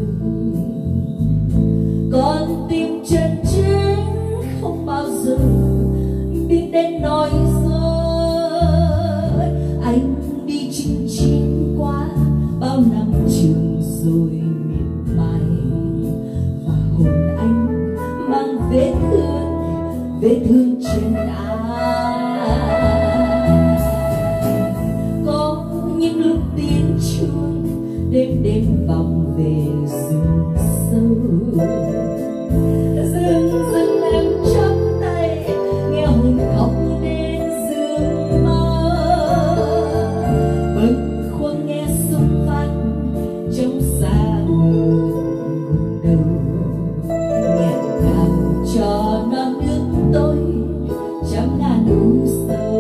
Con tim chân chính không bao giờ biết đến nói dối. Anh đi chinh chiến qua bao năm trường rồi miệt mài, và hồn anh mang vết thương, vết thương trên ai. Có những lúc tiếng chuông đêm đêm vòng về rừng sâu, dừng dừng em chắp tay nghe hồn khóc đến giường mơ. Bâng khuâng nghe xung phát trong xa mờ gục đầu, nghẹn ngào cho non nước tôi trăm ngàn u sầu.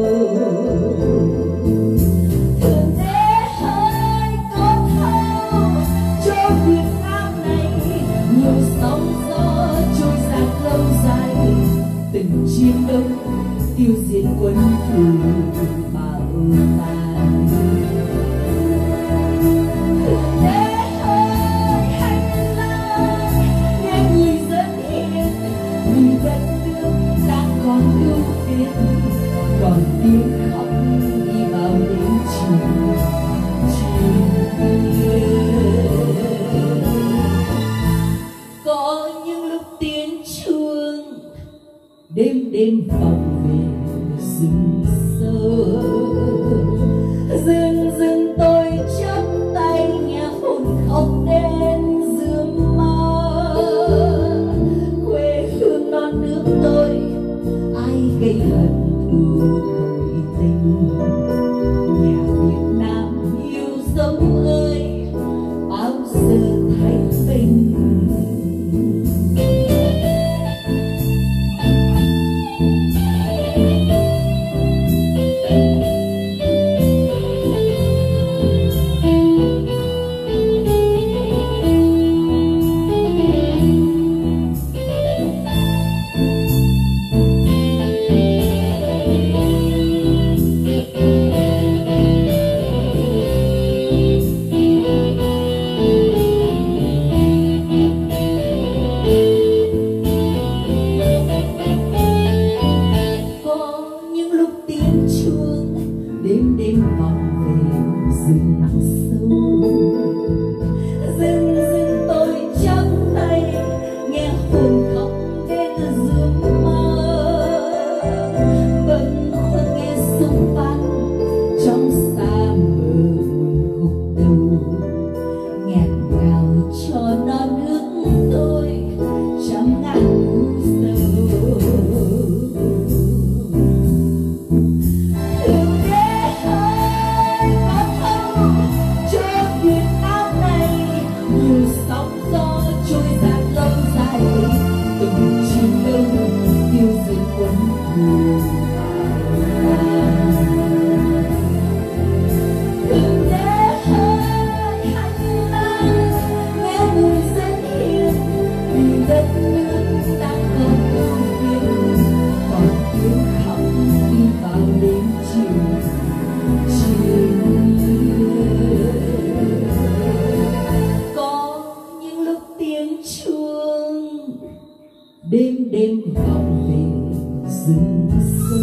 Thượng đế ơi có thấu cho Việt Nam này nhiều sóng gió trôi giạt lâu dài, từng chiến đấu tiêu diệt quân thù bạo tàn. Thượng đế ơi hành lang nghe người dân hiền, vì đất nước đang còn ưu tiên, còn tiếng khóc đi vào đêm chiều chiều. Có những lúc tiếng chuông đêm đêm vọng về rừng sâu, dừng dừng tôi chắp tay nghe hồn khóc đến giường mơ. Quê hương non nước tôi ai gây hận thù tội tình, nhà Việt Nam yêu dấu ơi bao giờ thanh bình. Đêm đêm vòng về rừng sâu, dừng dừng tôi chắp tay nghe hồn khóc đến giường mơ. Bâng khuâng nghe xung phát trong xa mờ buồn gục đầu, nghẹn ngào cho non nước tôi trăm ngàn u sầu. Đêm đêm vọng về rừng sâu,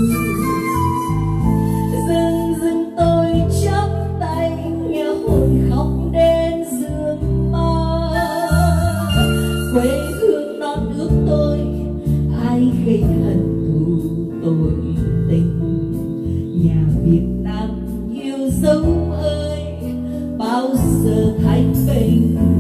dừng dừng tôi chắp tay nghe hồn khóc đến giường mơ. Quê hương non nước tôi ai gây hận thù tội tình, nhà Việt Nam yêu dấu ơi bao giờ thanh bình.